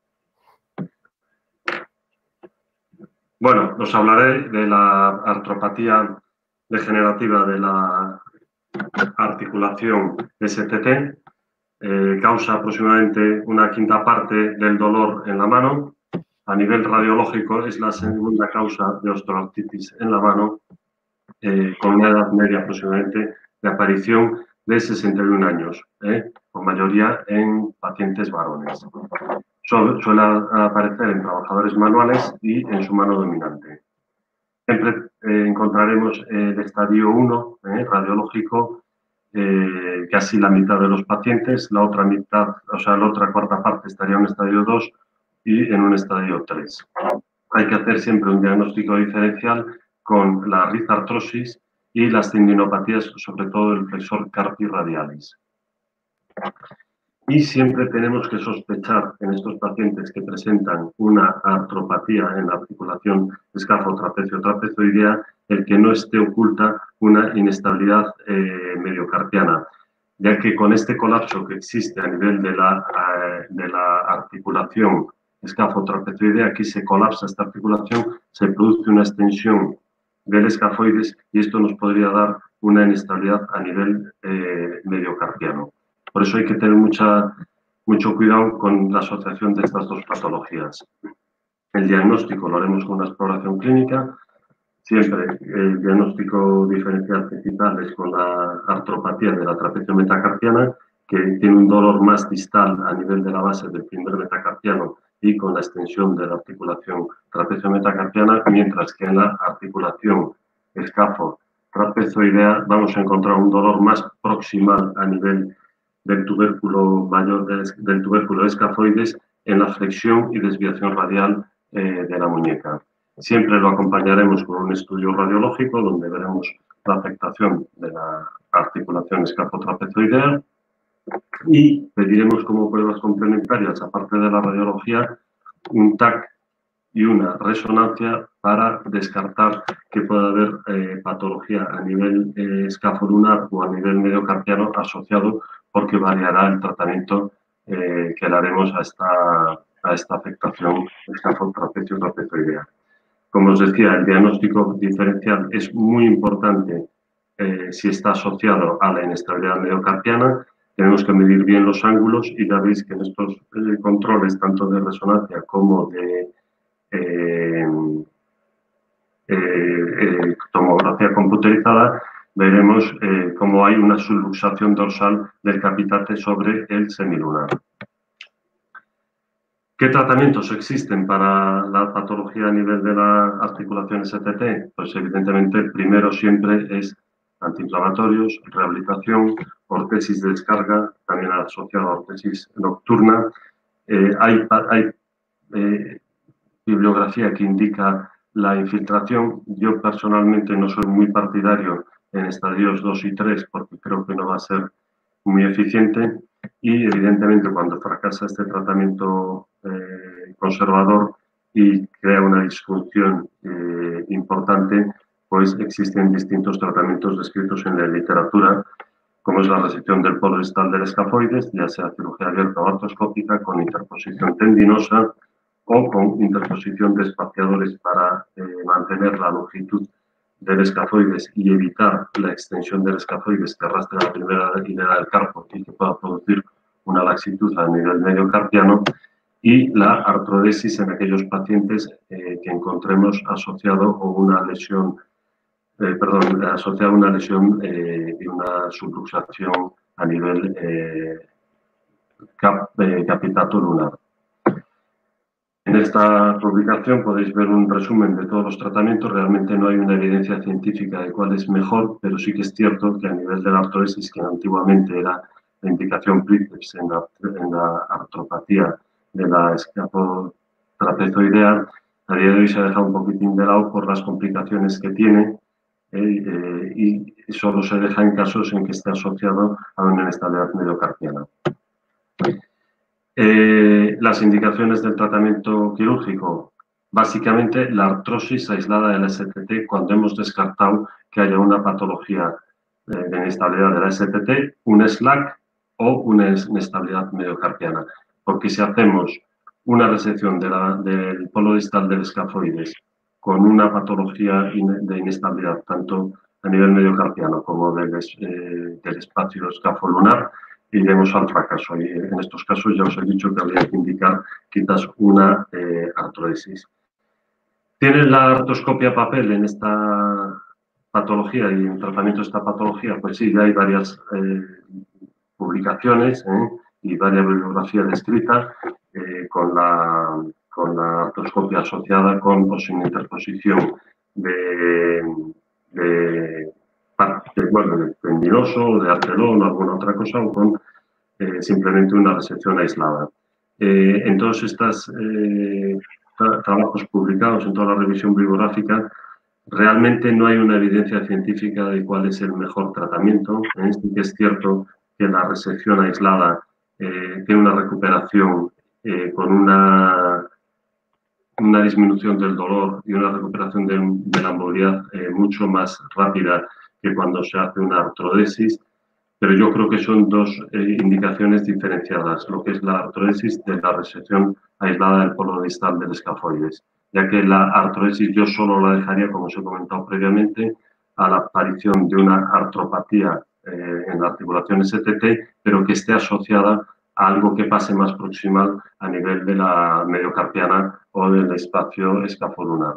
Bueno, os hablaré de la artropatía degenerativa de la articulación STT. Causa aproximadamente una quinta parte del dolor en la mano. A nivel radiológico es la segunda causa de osteoartritis en la mano, con una edad media aproximadamente de aparición de 61 años, con mayoría en pacientes varones. Suele aparecer en trabajadores manuales y en su mano dominante. Siempre encontraremos el estadio 1 radiológico, casi la mitad de los pacientes, la otra mitad, o sea, la otra cuarta parte estaría en estadio 2 y en un estadio 3. Hay que hacer siempre un diagnóstico diferencial con la rizartrosis y las tendinopatías, sobre todo el flexor carpi radialis. Y siempre tenemos que sospechar en estos pacientes que presentan una artropatía en la articulación escáfotrapecio-trapezoidea el que no esté oculta una inestabilidad mediocarpiana, ya que con este colapso que existe a nivel de la articulación escafotrapezoidea, aquí se colapsa esta articulación, se produce una extensión del escafoides y esto nos podría dar una inestabilidad a nivel mediocarpiano. Por eso hay que tener mucho cuidado con la asociación de estas dos patologías. El diagnóstico lo haremos con una exploración clínica. Siempre el diagnóstico diferencial principal es con la artropatía de la trapecio metacarpiana, que tiene un dolor más distal a nivel de la base del finger metacarpiano y con la extensión de la articulación trapecio metacarpiana, mientras que en la articulación escafo-trapezoidea vamos a encontrar un dolor más proximal a nivel del tubérculo mayor, del tubérculo escafoides, en la flexión y desviación radial de la muñeca. Siempre lo acompañaremos con un estudio radiológico donde veremos la afectación de la articulación escafotrapezoidea y pediremos como pruebas complementarias, aparte de la radiología, un TAC y una resonancia para descartar que pueda haber patología a nivel escafolunar o a nivel mediocarpiano asociado, porque variará el tratamiento que le haremos a esta afectación escafotrapecio-trapezoidea. Como os decía, el diagnóstico diferencial es muy importante si está asociado a la inestabilidad mediocarpiana. Tenemos que medir bien los ángulos y ya veis que en estos controles, tanto de resonancia como de tomografía computerizada, veremos cómo hay una subluxación dorsal del capitate sobre el semilunar. ¿Qué tratamientos existen para la patología a nivel de la articulación STT? Pues evidentemente el primero siempre es antiinflamatorios, rehabilitación, ortesis de descarga, también asociada a ortesis nocturna. Hay bibliografía que indica la infiltración. Yo personalmente no soy muy partidario en estadios 2 y 3 porque creo que no va a ser muy eficiente y evidentemente cuando fracasa este tratamiento conservador y crea una disfunción importante, pues existen distintos tratamientos descritos en la literatura, como es la resección del polo distal del escafoides, ya sea cirugía abierta o artroscópica, con interposición tendinosa o con interposición de espaciadores para mantener la longitud del escafoides y evitar la extensión del escafoides que arrastre la primera hilera del carpo y que pueda producir una laxitud a nivel mediocarpiano, y la artrodesis en aquellos pacientes que encontremos asociado a una lesión y una subluxación a nivel capitato lunar. En esta publicación podéis ver un resumen de todos los tratamientos. Realmente no hay una evidencia científica de cuál es mejor, pero sí que es cierto que a nivel de la artrodesis, que antiguamente era la indicación príceps en la artropatía de la escafotrapezoidea, a día de hoy se ha dejado un poquitín de lado por las complicaciones que tiene y solo se deja en casos en que esté asociado a una inestabilidad mediocarpiana. Las indicaciones del tratamiento quirúrgico, básicamente la artrosis aislada de la STT cuando hemos descartado que haya una patología de inestabilidad de la STT, un SLAC o una inestabilidad mediocarpiana. Porque si hacemos una resección del polo distal del escafoides con una patología de inestabilidad, tanto a nivel mediocarpiano como del espacio escafolunar, iremos al fracaso. Y en estos casos ya os he dicho que habría que indicar quizás una artrodesis. ¿Tiene la artroscopia papel en esta patología y en tratamiento de esta patología? Pues sí, ya hay varias publicaciones y varias bibliografías descritas con la artroscopia asociada con o sin interposición de tendinoso, de artelón o alguna otra cosa, o con simplemente una resección aislada. En todos estos trabajos publicados, en toda la revisión bibliográfica, realmente no hay una evidencia científica de cuál es el mejor tratamiento. Sí que es cierto que la resección aislada tiene una recuperación con una disminución del dolor y una recuperación de la movilidad mucho más rápida que cuando se hace una artrodesis, pero yo creo que son dos indicaciones diferenciadas, lo que es la artrodesis de la resección aislada del polo distal del escafoides, ya que la artrodesis yo solo la dejaría, como os he comentado previamente, a la aparición de una artropatía en la articulación STT, pero que esté asociada a algo que pase más proximal a nivel de la mediocarpiana o del espacio escafolunar.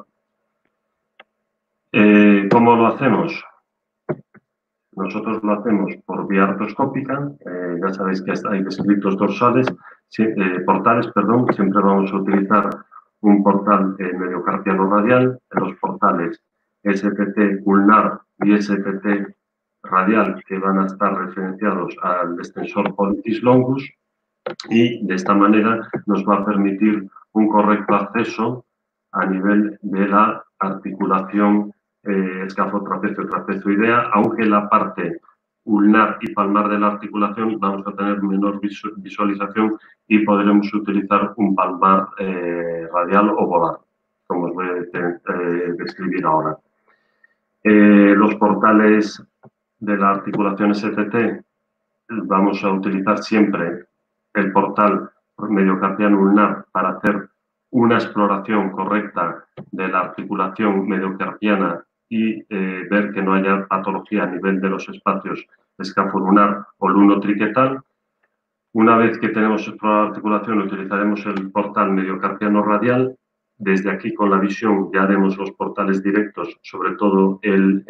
¿Cómo lo hacemos? Nosotros lo hacemos por vía artroscópica. Ya sabéis que hay descritos portales, siempre vamos a utilizar un portal mediocarpiano radial. En los portales STT ulnar y STT radial, que van a estar referenciados al extensor pollicis longus, y de esta manera nos va a permitir un correcto acceso a nivel de la articulación escafotrapecio-trapezoidea, aunque la parte ulnar y palmar de la articulación vamos a tener menor visualización y podremos utilizar un palmar radial o volar, como os voy a describir ahora. Los portales de la articulación STT vamos a utilizar siempre el portal mediocarpiano ulnar para hacer una exploración correcta de la articulación mediocarpiana y ver que no haya patología a nivel de los espacios escafolunar o lunotriquetal. Una vez que tenemos explorada la articulación, utilizaremos el portal mediocarpiano radial. Desde aquí, con la visión, ya haremos los portales directos, sobre todo el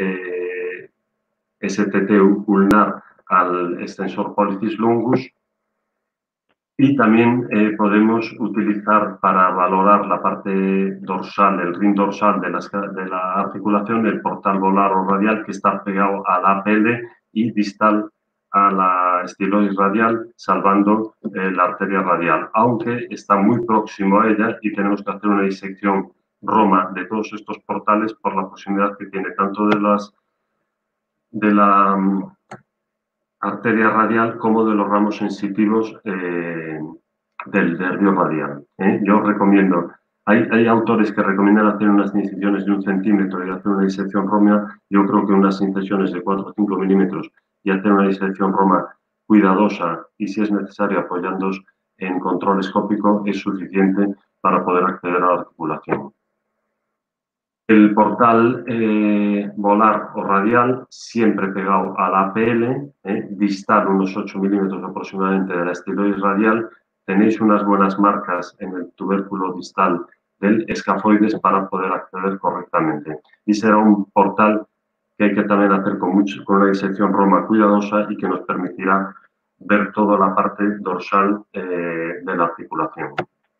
STT ulnar al extensor pollicis longus. Y también podemos utilizar para valorar la parte dorsal, el rin dorsal de la articulación, el portal volar o radial que está pegado a la APL y distal a la estilosis radial, salvando la arteria radial, aunque está muy próximo a ella y tenemos que hacer una disección Roma de todos estos portales por la proximidad que tiene tanto de la arteria radial como de los ramos sensitivos del nervio radial. Yo recomiendo, hay autores que recomiendan hacer unas incisiones de 1 centímetro y hacer una disección Roma. Yo creo que unas incisiones de 4 o 5 milímetros y hacer una disección Roma cuidadosa y, si es necesario, apoyándonos en control escópico, es suficiente para poder acceder a la articulación. El portal volar o radial, siempre pegado a la APL, distal unos 8 milímetros aproximadamente de la estilosis radial. Tenéis unas buenas marcas en el tubérculo distal del escafoides para poder acceder correctamente. Y será un portal que hay que también hacer con una disección Roma cuidadosa y que nos permitirá ver toda la parte dorsal de la articulación.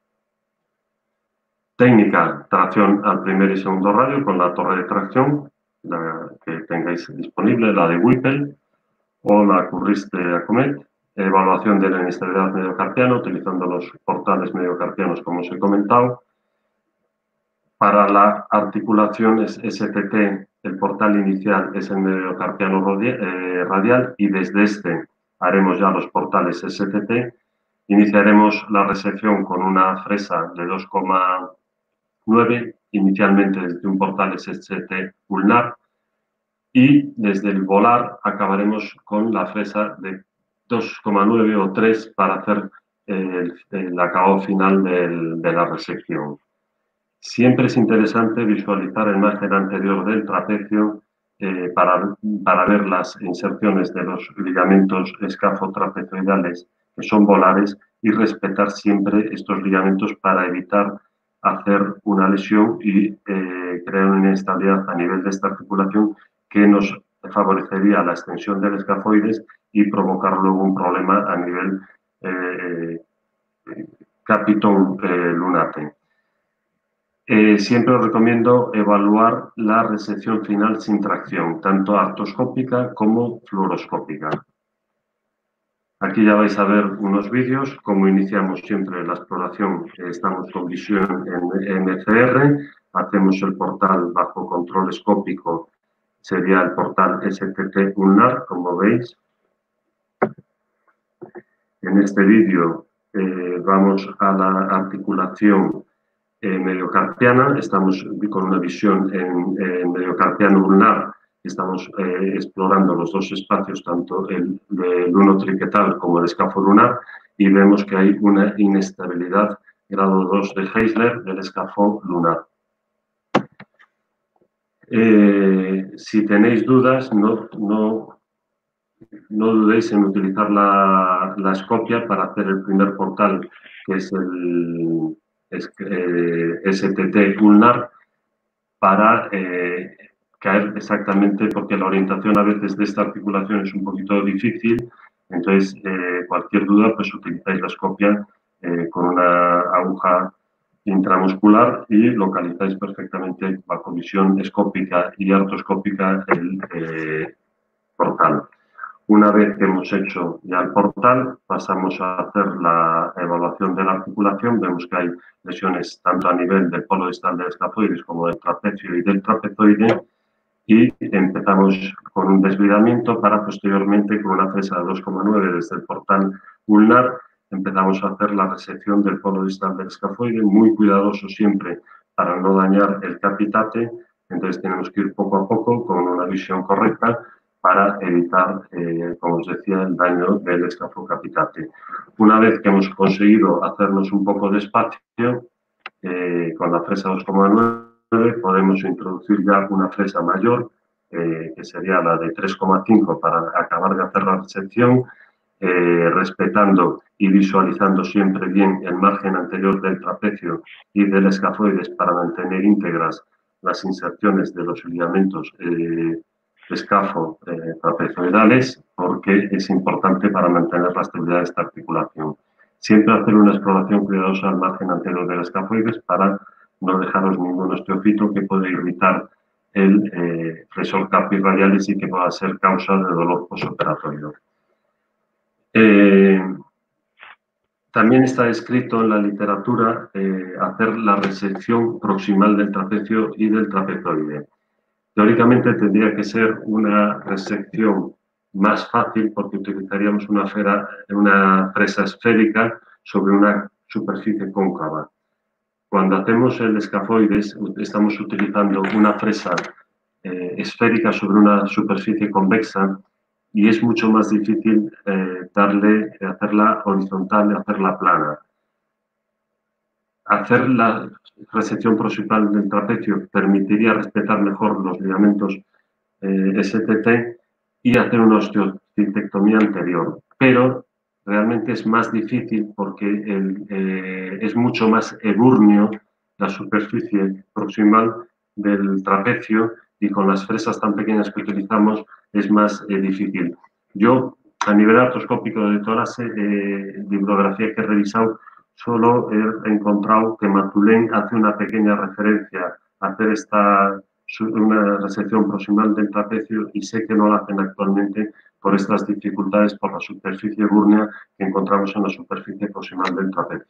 Técnica, tracción al primer y segundo radio con la torre de tracción, la que tengáis disponible, la de Whipple o la Curriste Acomet. Evaluación de la inestabilidad mediocarpiana utilizando los portales mediocarpianos, como os he comentado. Para la articulación STT, el portal inicial es el mediocarpiano radial y desde este haremos ya los portales STT. Iniciaremos la resección con una fresa de 2,9, inicialmente desde un portal STT ulnar, y desde el volar acabaremos con la fresa de 2,9 o 3 para hacer el acabado final de la resección. Siempre es interesante visualizar el margen anterior del trapecio para ver las inserciones de los ligamentos escafotrapezoidales que son volares y respetar siempre estos ligamentos para evitar hacer una lesión y crear una inestabilidad a nivel de esta articulación que nos favorecería la extensión del escafoides y provocar luego un problema a nivel capitón lunate. Siempre os recomiendo evaluar la resección final sin tracción, tanto artroscópica como fluoroscópica. Aquí ya vais a ver unos vídeos, como iniciamos siempre la exploración. Estamos con visión en MCR, hacemos el portal bajo control escópico, sería el portal STT ulnar, como veis. En este vídeo vamos a la articulación mediocarpiana, estamos con una visión en mediocarpiano ulnar, estamos explorando los dos espacios, tanto el lunotriquetal como el escafolunar, y vemos que hay una inestabilidad grado 2 de Heisler del escafolunar. Si tenéis dudas, no dudéis en utilizar la escopia para hacer el primer portal, que es el STT ulnar, para caer exactamente, porque la orientación a veces de esta articulación es un poquito difícil. Entonces, cualquier duda, pues utilizáis la escopia con una aguja intramuscular y localizáis perfectamente bajo visión escópica y artroscópica el portal. Una vez que hemos hecho ya el portal, pasamos a hacer la evaluación de la articulación. Vemos que hay lesiones tanto a nivel del polo distal del escafoides como del trapecio y del trapezoide, y empezamos con un desvidamiento para posteriormente, con una fresa de 2,9 desde el portal ulnar, empezamos a hacer la resección del polo distal del escafoide, muy cuidadoso siempre para no dañar el capitate. Entonces tenemos que ir poco a poco con una visión correcta para evitar, como os decía, el daño del escafocapitate. Una vez que hemos conseguido hacernos un poco de espacio, con la fresa 2,9 podemos introducir ya una fresa mayor, que sería la de 3,5 para acabar de hacer la resección, respetando y visualizando siempre bien el margen anterior del trapecio y del escafoides para mantener íntegras las inserciones de los ligamentos escafo trapezoidales, porque es importante para mantener la estabilidad de esta articulación. Siempre hacer una exploración cuidadosa al margen anterior del escafoides para no dejaros ningún osteofito que puede irritar el flexor carpi radialis y que pueda ser causa de dolor posoperatorio. También está escrito en la literatura hacer la resección proximal del trapecio y del trapezoide. Teóricamente tendría que ser una resección más fácil porque utilizaríamos una fresa esférica sobre una superficie cóncava. Cuando hacemos el escafoides estamos utilizando una fresa esférica sobre una superficie convexa y es mucho más difícil hacerla horizontal, hacerla plana. Hacer la resección proximal del trapecio permitiría respetar mejor los ligamentos STT y hacer una osteocistectomía anterior, pero realmente es más difícil porque es mucho más ebúrneo la superficie proximal del trapecio y con las fresas tan pequeñas que utilizamos es más difícil. Yo, a nivel artroscópico de tórax, bibliografía que he revisado, solo he encontrado que Matulén hace una pequeña referencia a hacer una resección proximal del trapecio y sé que no la hacen actualmente por estas dificultades por la superficie ebúrnea que encontramos en la superficie proximal del trapecio.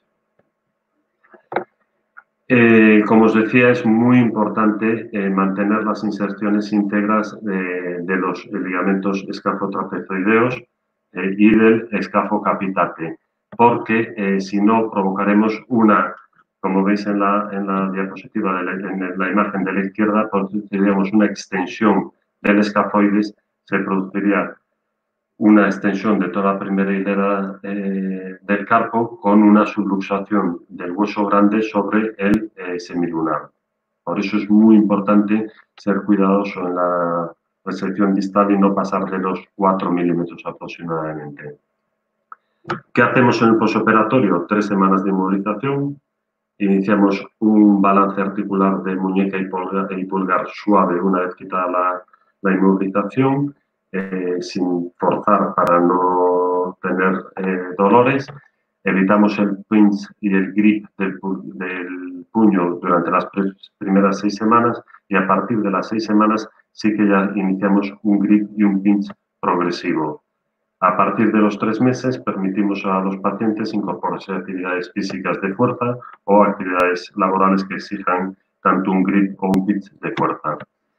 Como os decía, es muy importante mantener las inserciones íntegras de los ligamentos escafotrapezoideos y del escafocapitate, porque si no provocaremos como veis en la diapositiva, en la imagen de la izquierda, produciríamos una extensión del escafoides, se produciría una extensión de toda la primera hilera del carpo con una subluxación del hueso grande sobre el semilunar. Por eso es muy importante ser cuidadoso en la resección distal y no pasar de los 4 milímetros aproximadamente. ¿Qué hacemos en el posoperatorio? 3 semanas de inmovilización. Iniciamos un balance articular de muñeca y pulgar suave una vez quitada la inmovilización, sin forzar para no tener dolores. Evitamos el pinch y el grip del puño durante las primeras 6 semanas y a partir de las 6 semanas sí que ya iniciamos un grip y un pinch progresivo. A partir de los 3 meses permitimos a los pacientes incorporarse a actividades físicas de fuerza o actividades laborales que exijan tanto un grip o un pitch de fuerza.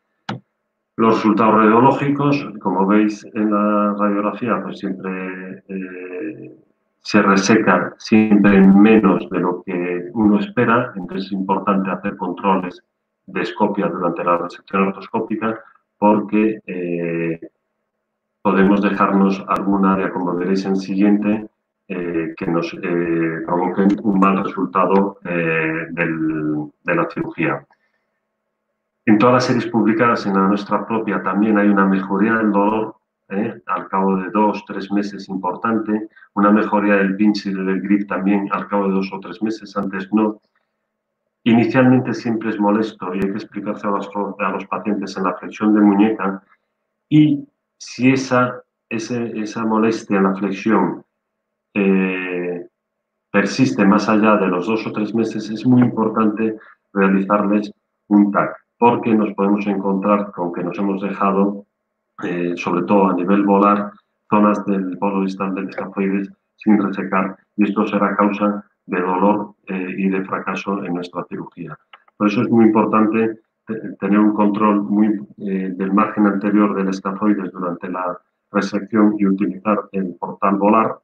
Los resultados radiológicos, como veis en la radiografía, pues siempre se reseca siempre menos de lo que uno espera, entonces es importante hacer controles de escopia durante la resección artroscópica porque podemos dejarnos algún área, como veréis en el siguiente, que nos provoquen un mal resultado de la cirugía. En todas las series publicadas en la nuestra propia también hay una mejoría del dolor, al cabo de 2 o 3 meses importante, una mejoría del pinch y del grip también al cabo de 2 o 3 meses, antes no. Inicialmente siempre es molesto y hay que explicarse a los pacientes en la flexión de muñeca y si esa molestia en la flexión persiste más allá de los 2 o 3 meses, es muy importante realizarles un TAC, porque nos podemos encontrar con que nos hemos dejado, sobre todo a nivel volar, zonas del bolo distal del escafoides sin resecar, y esto será causa de dolor y de fracaso en nuestra cirugía. Por eso es muy importante tener un control del margen anterior del escafoides durante la resección y utilizar el portal volar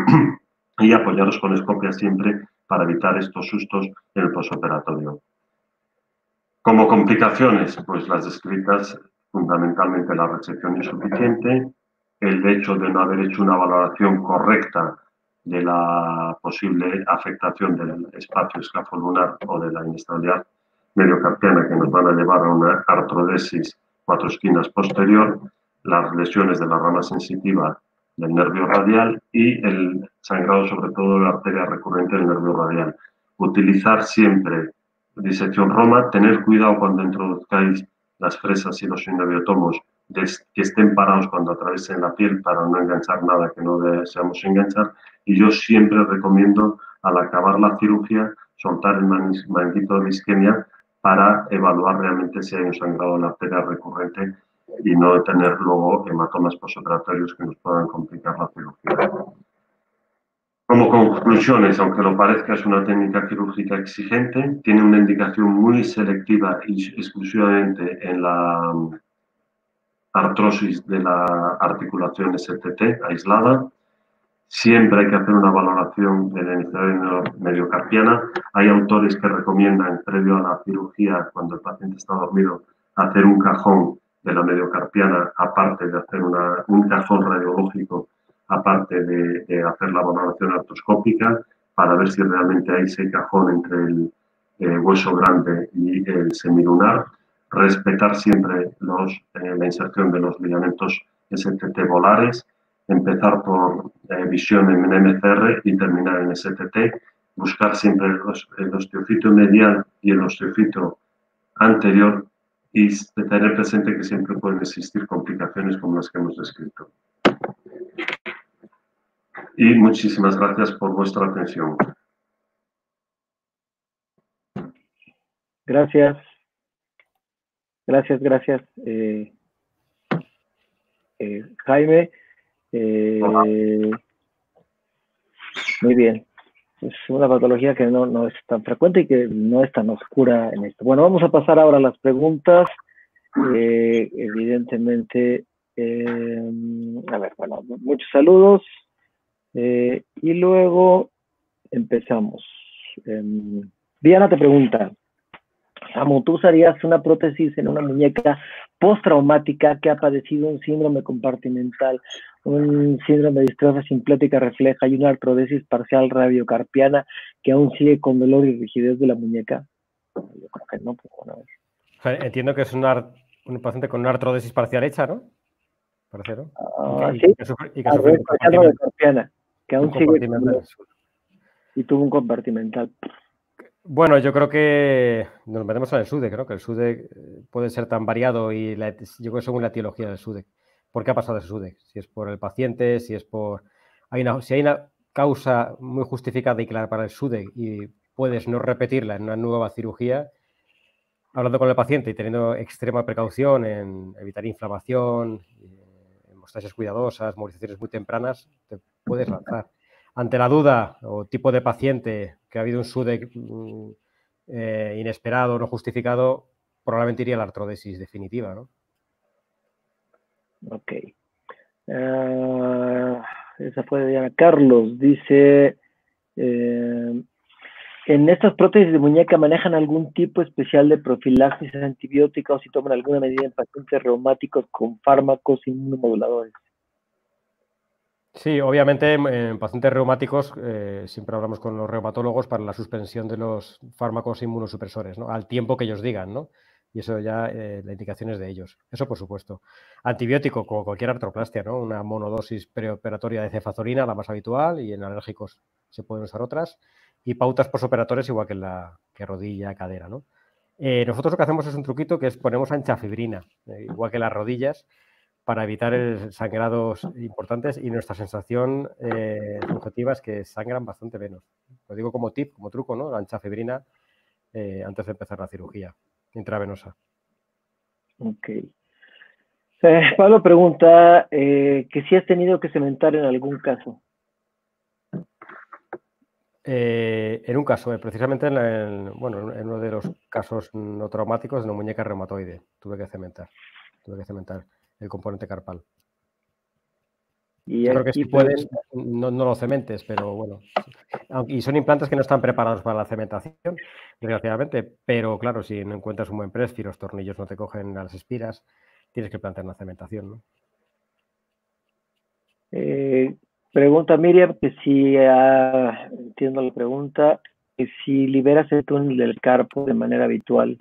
y apoyaros con escopia siempre para evitar estos sustos en el posoperatorio. Como complicaciones, pues las descritas, fundamentalmente la resección insuficiente, el hecho de no haber hecho una valoración correcta de la posible afectación del espacio escafolunar o de la inestabilidad mediocarpiana que nos van a llevar a una artrodesis cuatro esquinas posterior, las lesiones de la rama sensitiva del nervio radial y el sangrado sobre todo de la arteria recurrente del nervio radial. Utilizar siempre disección Roma, tener cuidado cuando introduzcáis las fresas y los synoviotomos, que estén parados cuando atraviesen la piel para no enganchar nada que no deseamos enganchar. Y yo siempre recomiendo, al acabar la cirugía, soltar el manguito de isquemia para evaluar realmente si hay un sangrado en la arteria recurrente y no tener luego hematomas postoperatorios que nos puedan complicar la cirugía. Como conclusiones, aunque lo parezca, es una técnica quirúrgica exigente, tiene una indicación muy selectiva y exclusivamente en la artrosis de la articulación STT aislada. Siempre hay que hacer una valoración de la inestabilidad mediocarpiana. Hay autores que recomiendan, previo a la cirugía, cuando el paciente está dormido, hacer un cajón de la mediocarpiana, aparte de hacer un cajón radiológico, aparte de hacer la valoración artroscópica, para ver si realmente hay ese cajón entre el hueso grande y el semilunar. Respetar siempre la inserción de los ligamentos STT volares, empezar por visión en MCR y terminar en STT, buscar siempre el osteofito medial y el osteofito anterior y tener presente que siempre pueden existir complicaciones como las que hemos descrito. Y muchísimas gracias por vuestra atención. Gracias. Gracias. Jaime. Muy bien. Es una patología que no es tan frecuente y que no es tan oscura en esto. Bueno, vamos a pasar ahora a las preguntas. Evidentemente, a ver, bueno, muchos saludos. Y luego empezamos. Diana te pregunta, Samu, ¿tú usarías una prótesis en una muñeca postraumática que ha padecido un síndrome compartimental, un síndrome de distrofia simplética refleja y una artrodesis parcial radiocarpiana que aún sigue con dolor y rigidez de la muñeca? Yo creo que no, pues bueno. Entiendo que es un paciente con una artrodesis parcial hecha, ¿no? Parece, ¿no? Sí, y que sufre radiocarpiana, que aún sigue con dolor y tuvo un compartimental. Bueno, yo creo que nos metemos en el SUDEC, creo que el SUDEC puede ser tan variado y yo creo que según la etiología del SUDEC. ¿Por qué ha pasado ese SUDEC? Si es por el paciente, si es por... si hay una causa muy justificada y clara para el SUDEC y puedes no repetirla en una nueva cirugía, hablando con el paciente y teniendo extrema precaución en evitar inflamación, hemostasias cuidadosas, movilizaciones muy tempranas, te puedes lanzar. Ante la duda o tipo de paciente que ha habido un SUDEC inesperado o no justificado, probablemente iría a la artrodesis definitiva, ¿no? Ok. Esa fue de Diana. Carlos dice, ¿en estas prótesis de muñeca manejan algún tipo especial de profilaxis antibiótica o si toman alguna medida en pacientes reumáticos con fármacos inmunomoduladores? Sí, obviamente en pacientes reumáticos siempre hablamos con los reumatólogos para la suspensión de los fármacos inmunosupresores, ¿no? Al tiempo que ellos digan, ¿no? Y eso ya la indicación es de ellos. Eso por supuesto. Antibiótico, como cualquier artroplastia, ¿no? Una monodosis preoperatoria de cefazolina, la más habitual, y en alérgicos se pueden usar otras. Y pautas posoperatorias igual que rodilla, cadera, ¿no? Nosotros lo que hacemos es un truquito que es ponemos anchafibrina, igual que las rodillas, para evitar sangrados importantes y nuestra sensación subjetiva es que sangran bastante menos. Lo digo como tip, como truco, ¿no? La anchafibrina antes de empezar la cirugía intravenosa. Ok. Pablo pregunta que si has tenido que cementar en algún caso. En un caso, precisamente en uno de los casos no traumáticos de una muñeca reumatoide, tuve que cementar el componente carpal. Yo creo que si puedes, no lo cementes, pero bueno. Y son implantes que no están preparados para la cementación, desgraciadamente, pero claro, si no encuentras un buen precio y los tornillos no te cogen a las espiras, tienes que plantear una cementación, ¿no? Pregunta Miriam que si, entiendo la pregunta, que si liberas el túnel del carpo de manera habitual.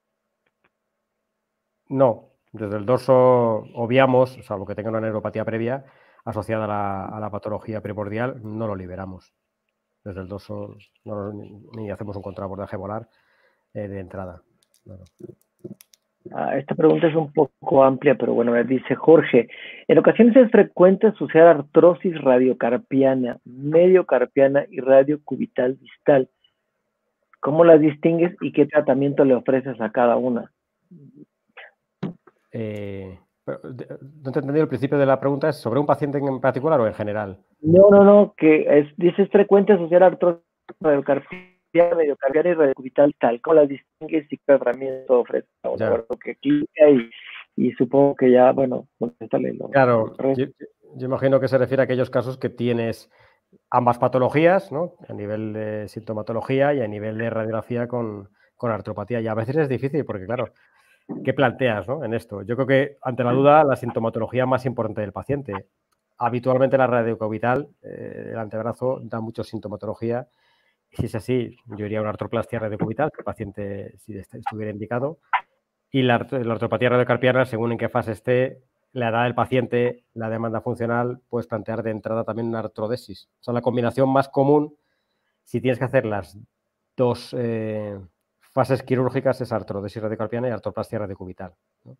No, desde el dorso obviamos, salvo que tenga una neuropatía previa asociada a la patología primordial, no lo liberamos. Desde el dorso ni hacemos un contrabordaje volar de entrada. No. Esta pregunta es un poco amplia, pero bueno, dice Jorge, en ocasiones es frecuente asociar artrosis radiocarpiana, mediocarpiana y radiocubital distal. ¿Cómo las distingues y qué tratamiento le ofreces a cada una? No te he entendido el principio de la pregunta. ¿Es sobre un paciente en particular o en general? No, dice es frecuente asociar artrosis radiocarpiana, mediocarpiana y radiocubital distal. ¿Cómo las distingues y qué tratamiento ofreces? Bueno, que clica y supongo que ya, bueno, contéstale. Claro, yo imagino que se refiere a aquellos casos que tienes ambas patologías, ¿no? A nivel de sintomatología y a nivel de radiografía con artropatía. Y a veces es difícil porque, claro, ¿qué planteas, ¿no? En esto? Yo creo que, ante la duda, la sintomatología más importante del paciente. Habitualmente la radiocubital, el antebrazo, da mucho sintomatología. Y si es así, yo iría a una artroplastia radiocubital, que el paciente si estuviera indicado. Y la artropatía radiocarpiana, según en qué fase esté, la edad del paciente, la demanda funcional, puedes plantear de entrada también una artrodesis. O sea, la combinación más común, si tienes que hacer las dos fases quirúrgicas, es artrodesis radiocarpiana y artroplastia radiocubital, ¿no?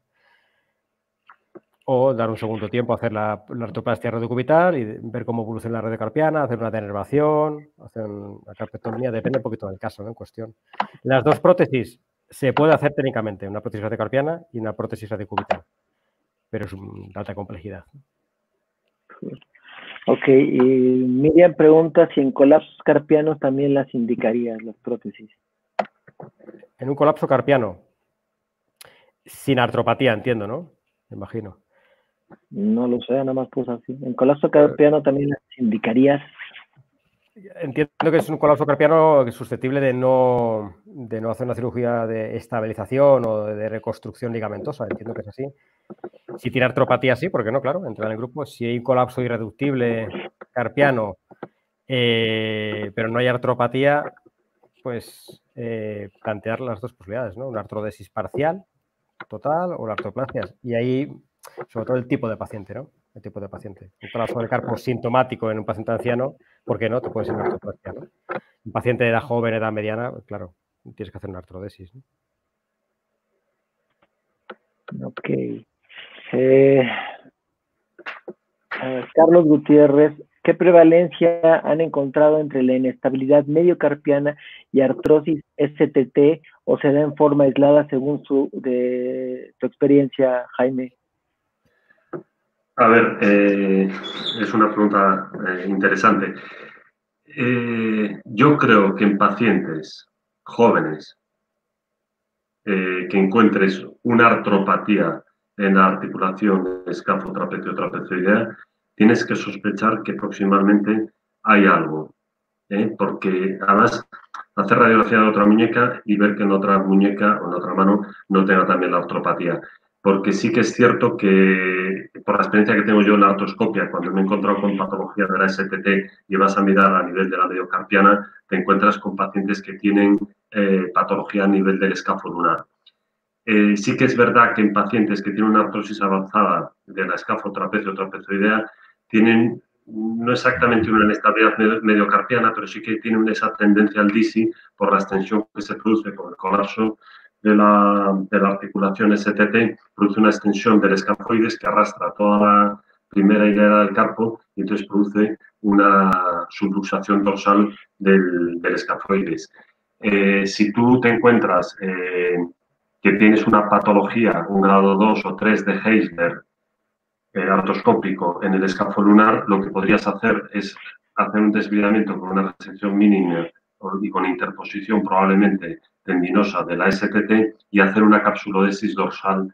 O dar un segundo tiempo a hacer la artroplastia radiocubital y ver cómo evoluciona la radiocarpiana, hacer una denervación, hacer una carpectomía, depende un poquito del caso, ¿no? En cuestión. Las dos prótesis se puede hacer técnicamente, una prótesis radiocarpiana y una prótesis radiocubital, pero es de alta complejidad. Ok, y Miriam pregunta si en colapsos carpianos también las indicarías, las prótesis. En un colapso carpiano, sin artropatía, entiendo, ¿no? Me imagino. No lo sé, nada más pues así. En colapso carpiano también las indicarías. Entiendo que es un colapso carpiano susceptible de no hacer una cirugía de estabilización o de reconstrucción ligamentosa. Entiendo que es así. Si tiene artropatía, sí, porque no, claro, entra en el grupo. Si hay un colapso irreductible carpiano, pero no hay artropatía, pues plantear las dos posibilidades, ¿no? Una artrodesis parcial, total, o la artroplastia. Y ahí, sobre todo el tipo de paciente, ¿no? El tipo de paciente. Un colapso del carpo sintomático en un paciente anciano, ¿por qué no? Te puede ser una artroplastia, ¿no? Un paciente de edad joven, edad mediana, pues, claro, tienes que hacer una artrodesis, ¿no? Ok. Carlos Gutiérrez, ¿qué prevalencia han encontrado entre la inestabilidad mediocarpiana y artrosis STT o se da en forma aislada según tu experiencia, Jaime? A ver, es una pregunta interesante. Yo creo que en pacientes jóvenes que encuentres una artropatía en la articulación escafotrapecio-trapezoidea, tienes que sospechar que proximalmente hay algo, porque además hacer radiografía de otra muñeca y ver que en otra muñeca o en otra mano no tenga también la artropatía. Porque sí que es cierto que, por la experiencia que tengo yo en la artroscopia, cuando me he encontrado con patología de la STT y vas a mirar a nivel de la mediocarpiana, te encuentras con pacientes que tienen patología a nivel del escafo lunar. Sí que es verdad que en pacientes que tienen una artrosis avanzada de la escafotrapecio-trapezoidea tienen no exactamente una inestabilidad mediocarpiana, pero sí que tienen esa tendencia al DISI por la extensión que se produce por el colapso de la articulación STT, produce una extensión del escafoides que arrastra toda la primera hilera del carpo y entonces produce una subluxación dorsal del escafoides. Si tú te encuentras que tienes una patología, un grado 2 o 3 de Heisler, artroscópico en el escafo lunar, lo que podrías hacer es hacer un desviamiento con una resección mínima y con interposición probablemente tendinosa de la STT y hacer una capsulodesis dorsal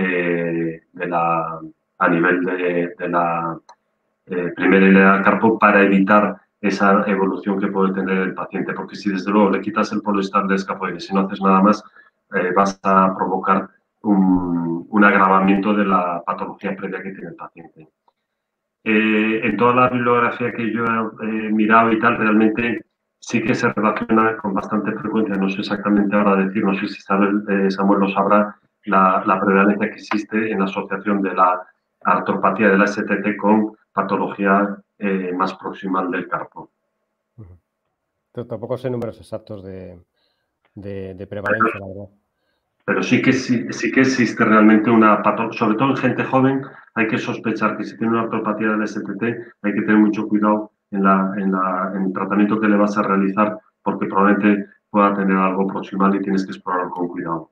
a nivel de la primera hilera del carpo para evitar esa evolución que puede tener el paciente, porque si desde luego le quitas el polo distal del escafoide, si no haces nada más, vas a provocar un agravamiento de la patología previa que tiene el paciente. En toda la bibliografía que yo he mirado y tal, realmente sí que se relaciona con bastante frecuencia, no sé exactamente ahora decir, no sé si Samuel lo sabrá, la prevalencia que existe en la asociación de la artropatía de la STT con patología más proximal del carpo. Tampoco sé números exactos de prevalencia, la verdad. Pero sí que existe realmente una patología, sobre todo en gente joven, hay que sospechar que si tiene una artropatía del STT hay que tener mucho cuidado en el tratamiento que le vas a realizar, porque probablemente pueda tener algo proximal y tienes que explorarlo con cuidado.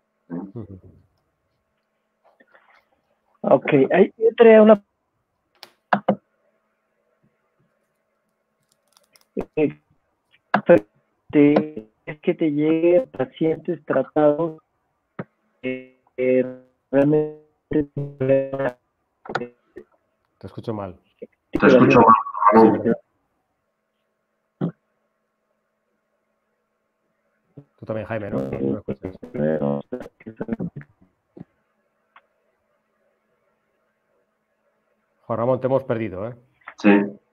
Ok, ahí trae una... es que te lleguen pacientes tratados realmente... Te escucho mal. Te escucho mal, Ramón. Sí, tú también, Jaime, ¿no? ¿No escuchas? Juan Ramón, te hemos perdido, ¿eh? Sí.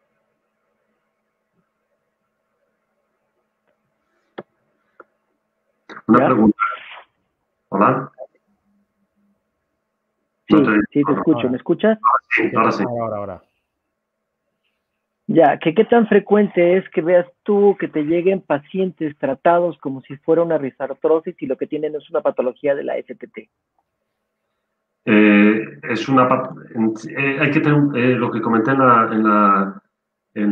Una pregunta. ¿Hola? Sí, sí, te escucho. Ahora. ¿Me escuchas? Sí, ahora sí. Ahora. Ya, ¿qué tan frecuente es que veas tú que te lleguen pacientes tratados como si fuera una risartrosis y lo que tienen es una patología de la STT? Hay que tener lo que comenté en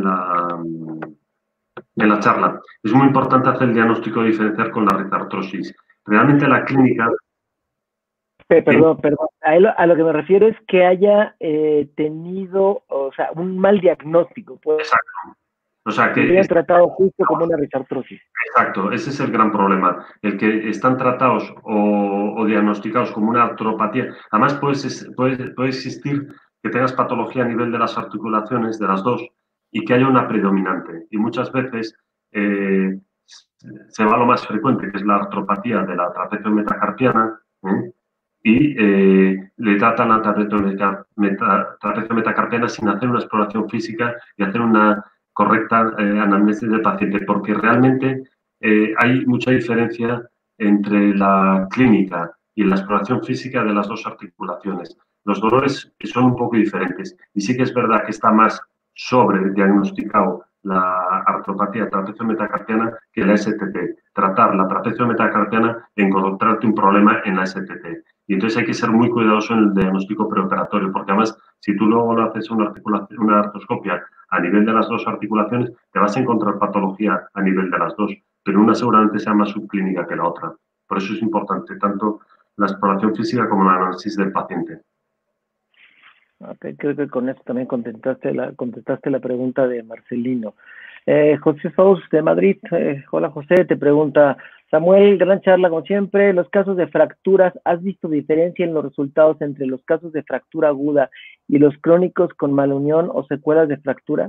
la charla. Es muy importante hacer el diagnóstico diferencial con la risartrosis. Realmente la clínica... Perdón. A lo que me refiero es que haya tenido, o sea, un mal diagnóstico. Pues, exacto. O sea, que hayan tratado justo como una risartrosis. Exacto, ese es el gran problema. El que están tratados o diagnosticados como una artropatía. Además, puede existir que tengas patología a nivel de las articulaciones, de las dos, y que haya una predominante. Y muchas veces se va a lo más frecuente, que es la artropatía de la trapecio metacarpiana, y le tratan la trapecio metacarpiana sin hacer una exploración física y hacer una correcta anamnesis del paciente, porque realmente hay mucha diferencia entre la clínica y la exploración física de las dos articulaciones. Los dolores son un poco diferentes y sí que es verdad que está más sobrediagnosticado la artropatía trapecio metacarpiana que la STT. Tratar la trapecio metacarpiana e encontrarte un problema en la STT. Y entonces hay que ser muy cuidadoso en el diagnóstico preoperatorio, porque además, si tú luego lo haces una artroscopia a nivel de las dos articulaciones, te vas a encontrar patología a nivel de las dos, pero una seguramente sea más subclínica que la otra. Por eso es importante tanto la exploración física como el análisis del paciente. Okay, creo que con esto también contestaste la pregunta de Marcelino. José Faust de Madrid, hola José, te pregunta, Samuel, gran charla como siempre, los casos de fracturas, ¿has visto diferencia en los resultados entre los casos de fractura aguda y los crónicos con malunión o secuelas de fractura?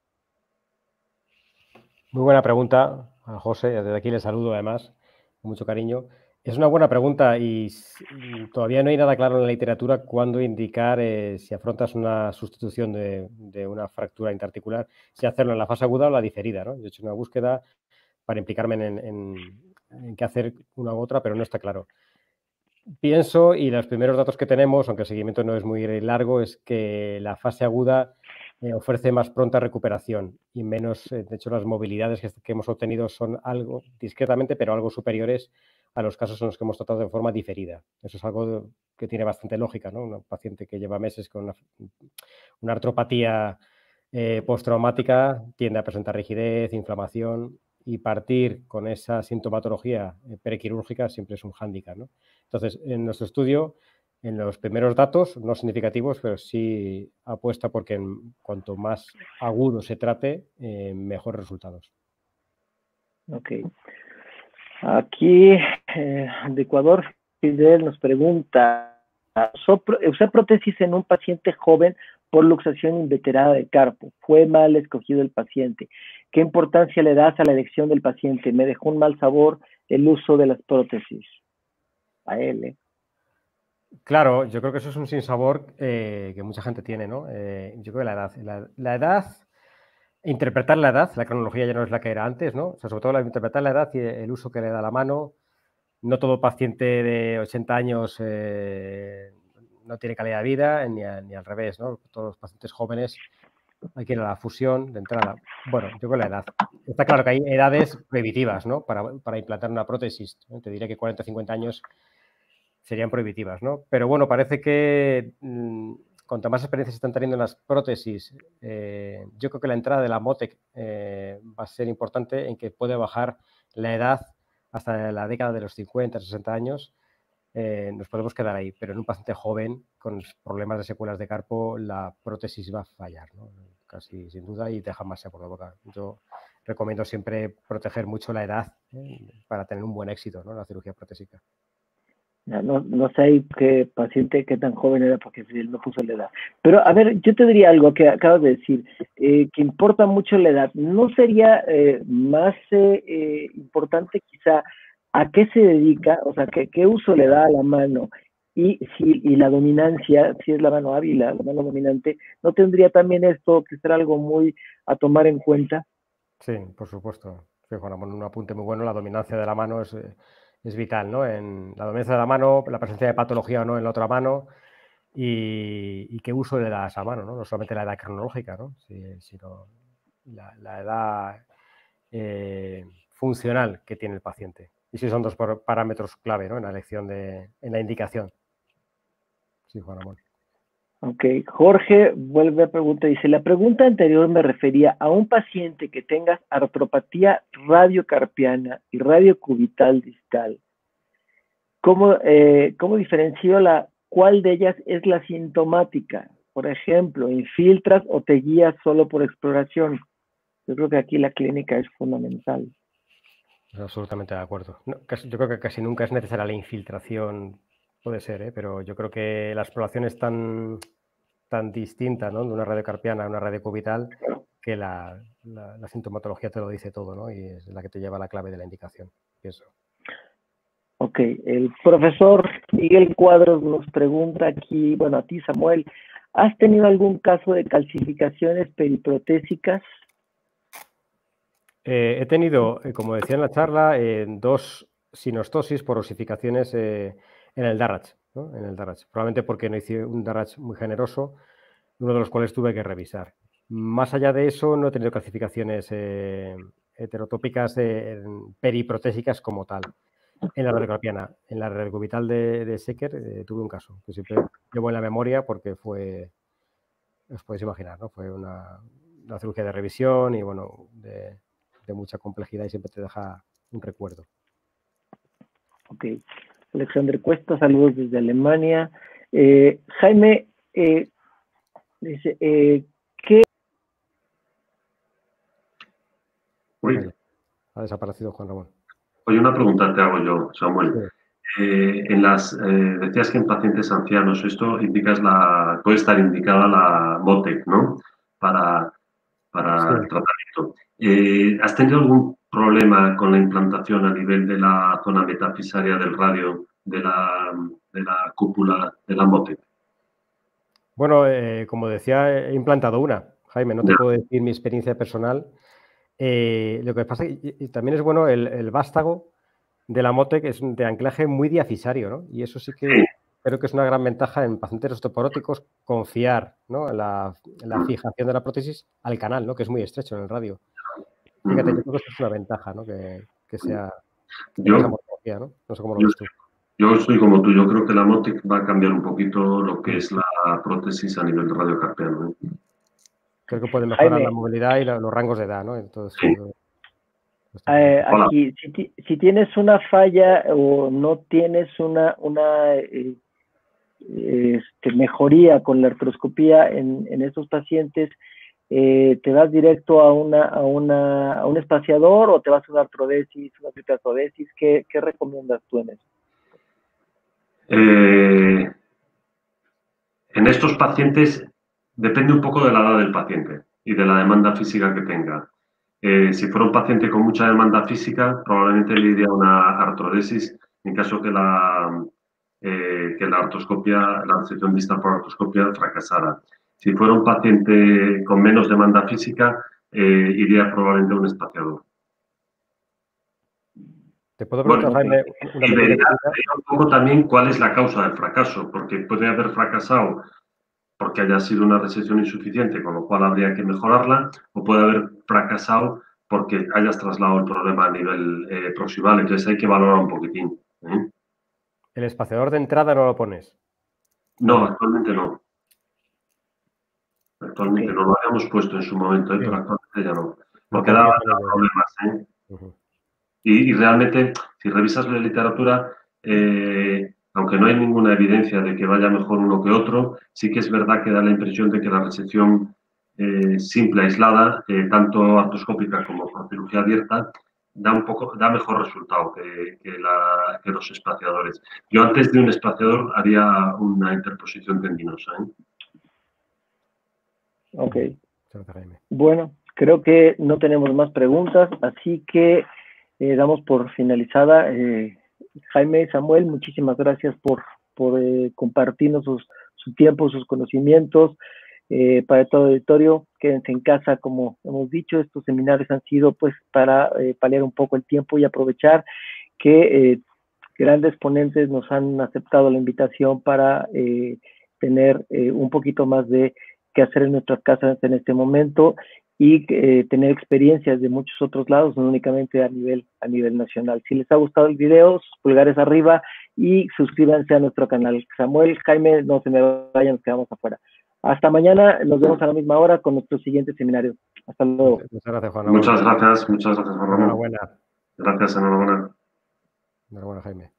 Muy buena pregunta, a José, desde aquí le saludo además, con mucho cariño. Es una buena pregunta y todavía no hay nada claro en la literatura cuándo indicar si afrontas una sustitución de una fractura interarticular, si hacerlo en la fase aguda o la diferida, ¿no? Yo he hecho una búsqueda para implicarme en qué hacer una u otra, pero no está claro. Pienso, y los primeros datos que tenemos, aunque el seguimiento no es muy largo, es que la fase aguda ofrece más pronta recuperación y menos, de hecho, las movilidades que hemos obtenido son algo, discretamente, pero algo superiores a los casos en los que hemos tratado de forma diferida. Eso es algo que tiene bastante lógica, ¿no? Un paciente que lleva meses con una artropatía postraumática tiende a presentar rigidez, inflamación, y partir con esa sintomatología prequirúrgica siempre es un hándicap, ¿no? Entonces, en nuestro estudio en los primeros datos, no significativos, pero sí apuesta porque cuanto más agudo se trate, mejores resultados. Ok. Aquí, de Ecuador, Fidel nos pregunta, usar prótesis en un paciente joven por luxación inveterada de carpo. Fue mal escogido el paciente. ¿Qué importancia le das a la elección del paciente? Me dejó un mal sabor el uso de las prótesis. A él, Claro, yo creo que eso es un sinsabor que mucha gente tiene, ¿no? Yo creo que la edad, interpretar la edad, la cronología ya no es la que era antes, ¿no? O sea, sobre todo interpretar la edad y el uso que le da la mano. No todo paciente de 80 años no tiene calidad de vida, ni al revés, ¿no? Todos los pacientes jóvenes hay que ir a la fusión de entrada. Bueno, yo con la edad. Está claro que hay edades prohibitivas, ¿no? Para implantar una prótesis. ¿no? Te diría que 40 o 50 años serían prohibitivas, ¿no? Pero bueno, parece que cuanto más experiencia se están teniendo en las prótesis, yo creo que la entrada de la MOTEC va a ser importante en que puede bajar la edad hasta la década de los 50, 60 años. Nos podemos quedar ahí, pero en un paciente joven con problemas de secuelas de carpo, la prótesis va a fallar, ¿no? Casi sin duda, y deja más sabor de boca. Yo recomiendo siempre proteger mucho la edad para tener un buen éxito, ¿no? En la cirugía protésica. No sé qué paciente, qué tan joven era, porque él no puso la edad. Pero, a ver, yo te diría algo que acabas de decir, que importa mucho la edad. ¿No sería más importante quizá a qué se dedica, o sea, qué uso le da a la mano y la dominancia, si es la mano hábil, la mano dominante, no tendría también esto que ser algo muy a tomar en cuenta? Sí, por supuesto. Sí, Juan, un apunte muy bueno, la dominancia de la mano es vital, ¿no? En la dominancia de la mano, la presencia de patología o no en la otra mano y qué uso le da a esa mano, ¿no? No solamente la edad cronológica, ¿no? Sino la edad funcional que tiene el paciente. Y sí son dos parámetros clave, ¿no? En la elección en la indicación. Sí, Juan Ramón. Ok, Jorge vuelve a preguntar, dice, la pregunta anterior me refería a un paciente que tenga artropatía radiocarpiana y radiocubital distal. ¿Cómo diferencio cuál de ellas es la sintomática? Por ejemplo, ¿infiltras o te guías solo por exploración? Yo creo que aquí la clínica es fundamental. Absolutamente de acuerdo. No, yo creo que casi nunca es necesaria la infiltración, puede ser, pero yo creo que la exploración es tan distinta, ¿no? De una radiocarpiana a una radiocubital que la sintomatología te lo dice todo, ¿no? Y es la que te lleva a la clave de la indicación. Pienso. Ok, el profesor Miguel Cuadros nos pregunta aquí, bueno, a ti, Samuel, ¿has tenido algún caso de calcificaciones periprotésicas? He tenido, como decía en la charla, 2 sinostosis por osificaciones en el Darrach, ¿no? En el Darrach. Probablemente porque no hice un Darrach muy generoso, uno de los cuales tuve que revisar. Más allá de eso, no he tenido calcificaciones heterotópicas periprotésicas como tal. En la radiocarpiana, en la radiocubital de Secker tuve un caso que siempre llevo en la memoria porque fue, os podéis imaginar, ¿no? Fue una cirugía de revisión y bueno, de mucha complejidad y siempre te deja un recuerdo. Ok. Alexander Cuesta, saludos desde Alemania. Jaime, dice, ¿qué? Uy. Ha desaparecido Juan Ramón. Oye, una pregunta te hago yo, Samuel. Sí. Decías que en pacientes ancianos, esto puede estar indicada la MOTEC, ¿no? Para Sí. el tratamiento. ¿Has tenido algún problema con la implantación a nivel de la zona metafisaria del radio de la cúpula de la MOTEC? Bueno, como decía, he implantado una. Jaime, no te puedo decir mi experiencia personal. Lo que pasa y también es bueno el vástago de la MOTEC es de anclaje muy diafisario, ¿no? Y eso sí que creo que es una gran ventaja en pacientes osteoporóticos confiar, ¿no? en la fijación de la prótesis al canal, ¿no? Que es muy estrecho en el radio. Fíjate, yo creo que eso es una ventaja, ¿no? Que sea tenga esa morfología, ¿no? No sé cómo lo ves tú. Yo estoy como tú, yo creo que la MOTEC va a cambiar un poquito lo que es la prótesis a nivel radiocarpiano. Creo que puede mejorar la movilidad y los rangos de edad, ¿no? Entonces, sí. Aquí, si tienes una falla o no tienes una mejoría con la artroscopía en estos pacientes, ¿te vas directo a un espaciador o te vas a una artrodesis, una triple artrodesis? ¿Qué recomiendas tú en eso? En estos pacientes depende un poco de la edad del paciente y de la demanda física que tenga. Si fuera un paciente con mucha demanda física, probablemente le iría una artrodesis, en caso que la artroscopia, la resección distal por artroscopia fracasara. Si fuera un paciente con menos demanda física, iría probablemente a un espaciador. ¿Te puedo preguntar, Jaime, una y vería un poco también cuál es la causa del fracaso, porque puede haber fracasado porque haya sido una resección insuficiente, con lo cual habría que mejorarla, o puede haber fracasado porque hayas trasladado el problema a nivel proximal. Entonces hay que valorar un poquitín. ¿El espaciador de entrada no lo pones? No, actualmente no. Actualmente no lo habíamos puesto en su momento, pero actualmente ya no. Porque da problemas. Y realmente, si revisas la literatura, aunque no hay ninguna evidencia de que vaya mejor uno que otro, sí que es verdad que da la impresión de que la resección simple, aislada, tanto artroscópica como por cirugía abierta, da mejor resultado que los espaciadores. Yo antes de un espaciador haría una interposición tendinosa. Ok. Bueno, creo que no tenemos más preguntas, así que damos por finalizada. Jaime, Samuel, muchísimas gracias por compartirnos su tiempo, sus conocimientos. Para todo el auditorio, quédense en casa, como hemos dicho. Estos seminarios han sido pues para paliar un poco el tiempo y aprovechar que grandes ponentes nos han aceptado la invitación para tener un poquito más de qué hacer en nuestras casas en este momento y tener experiencias de muchos otros lados, no únicamente a nivel nacional. Si les ha gustado el video, sus pulgares arriba y suscríbanse a nuestro canal. Samuel, Jaime, no se me vayan, nos quedamos afuera. Hasta mañana, nos vemos a la misma hora con nuestro siguiente seminario. Hasta luego. Muchas gracias, Juan. Muchas gracias, Juan Ramón. Enhorabuena. Gracias, enhorabuena. Enhorabuena, Jaime.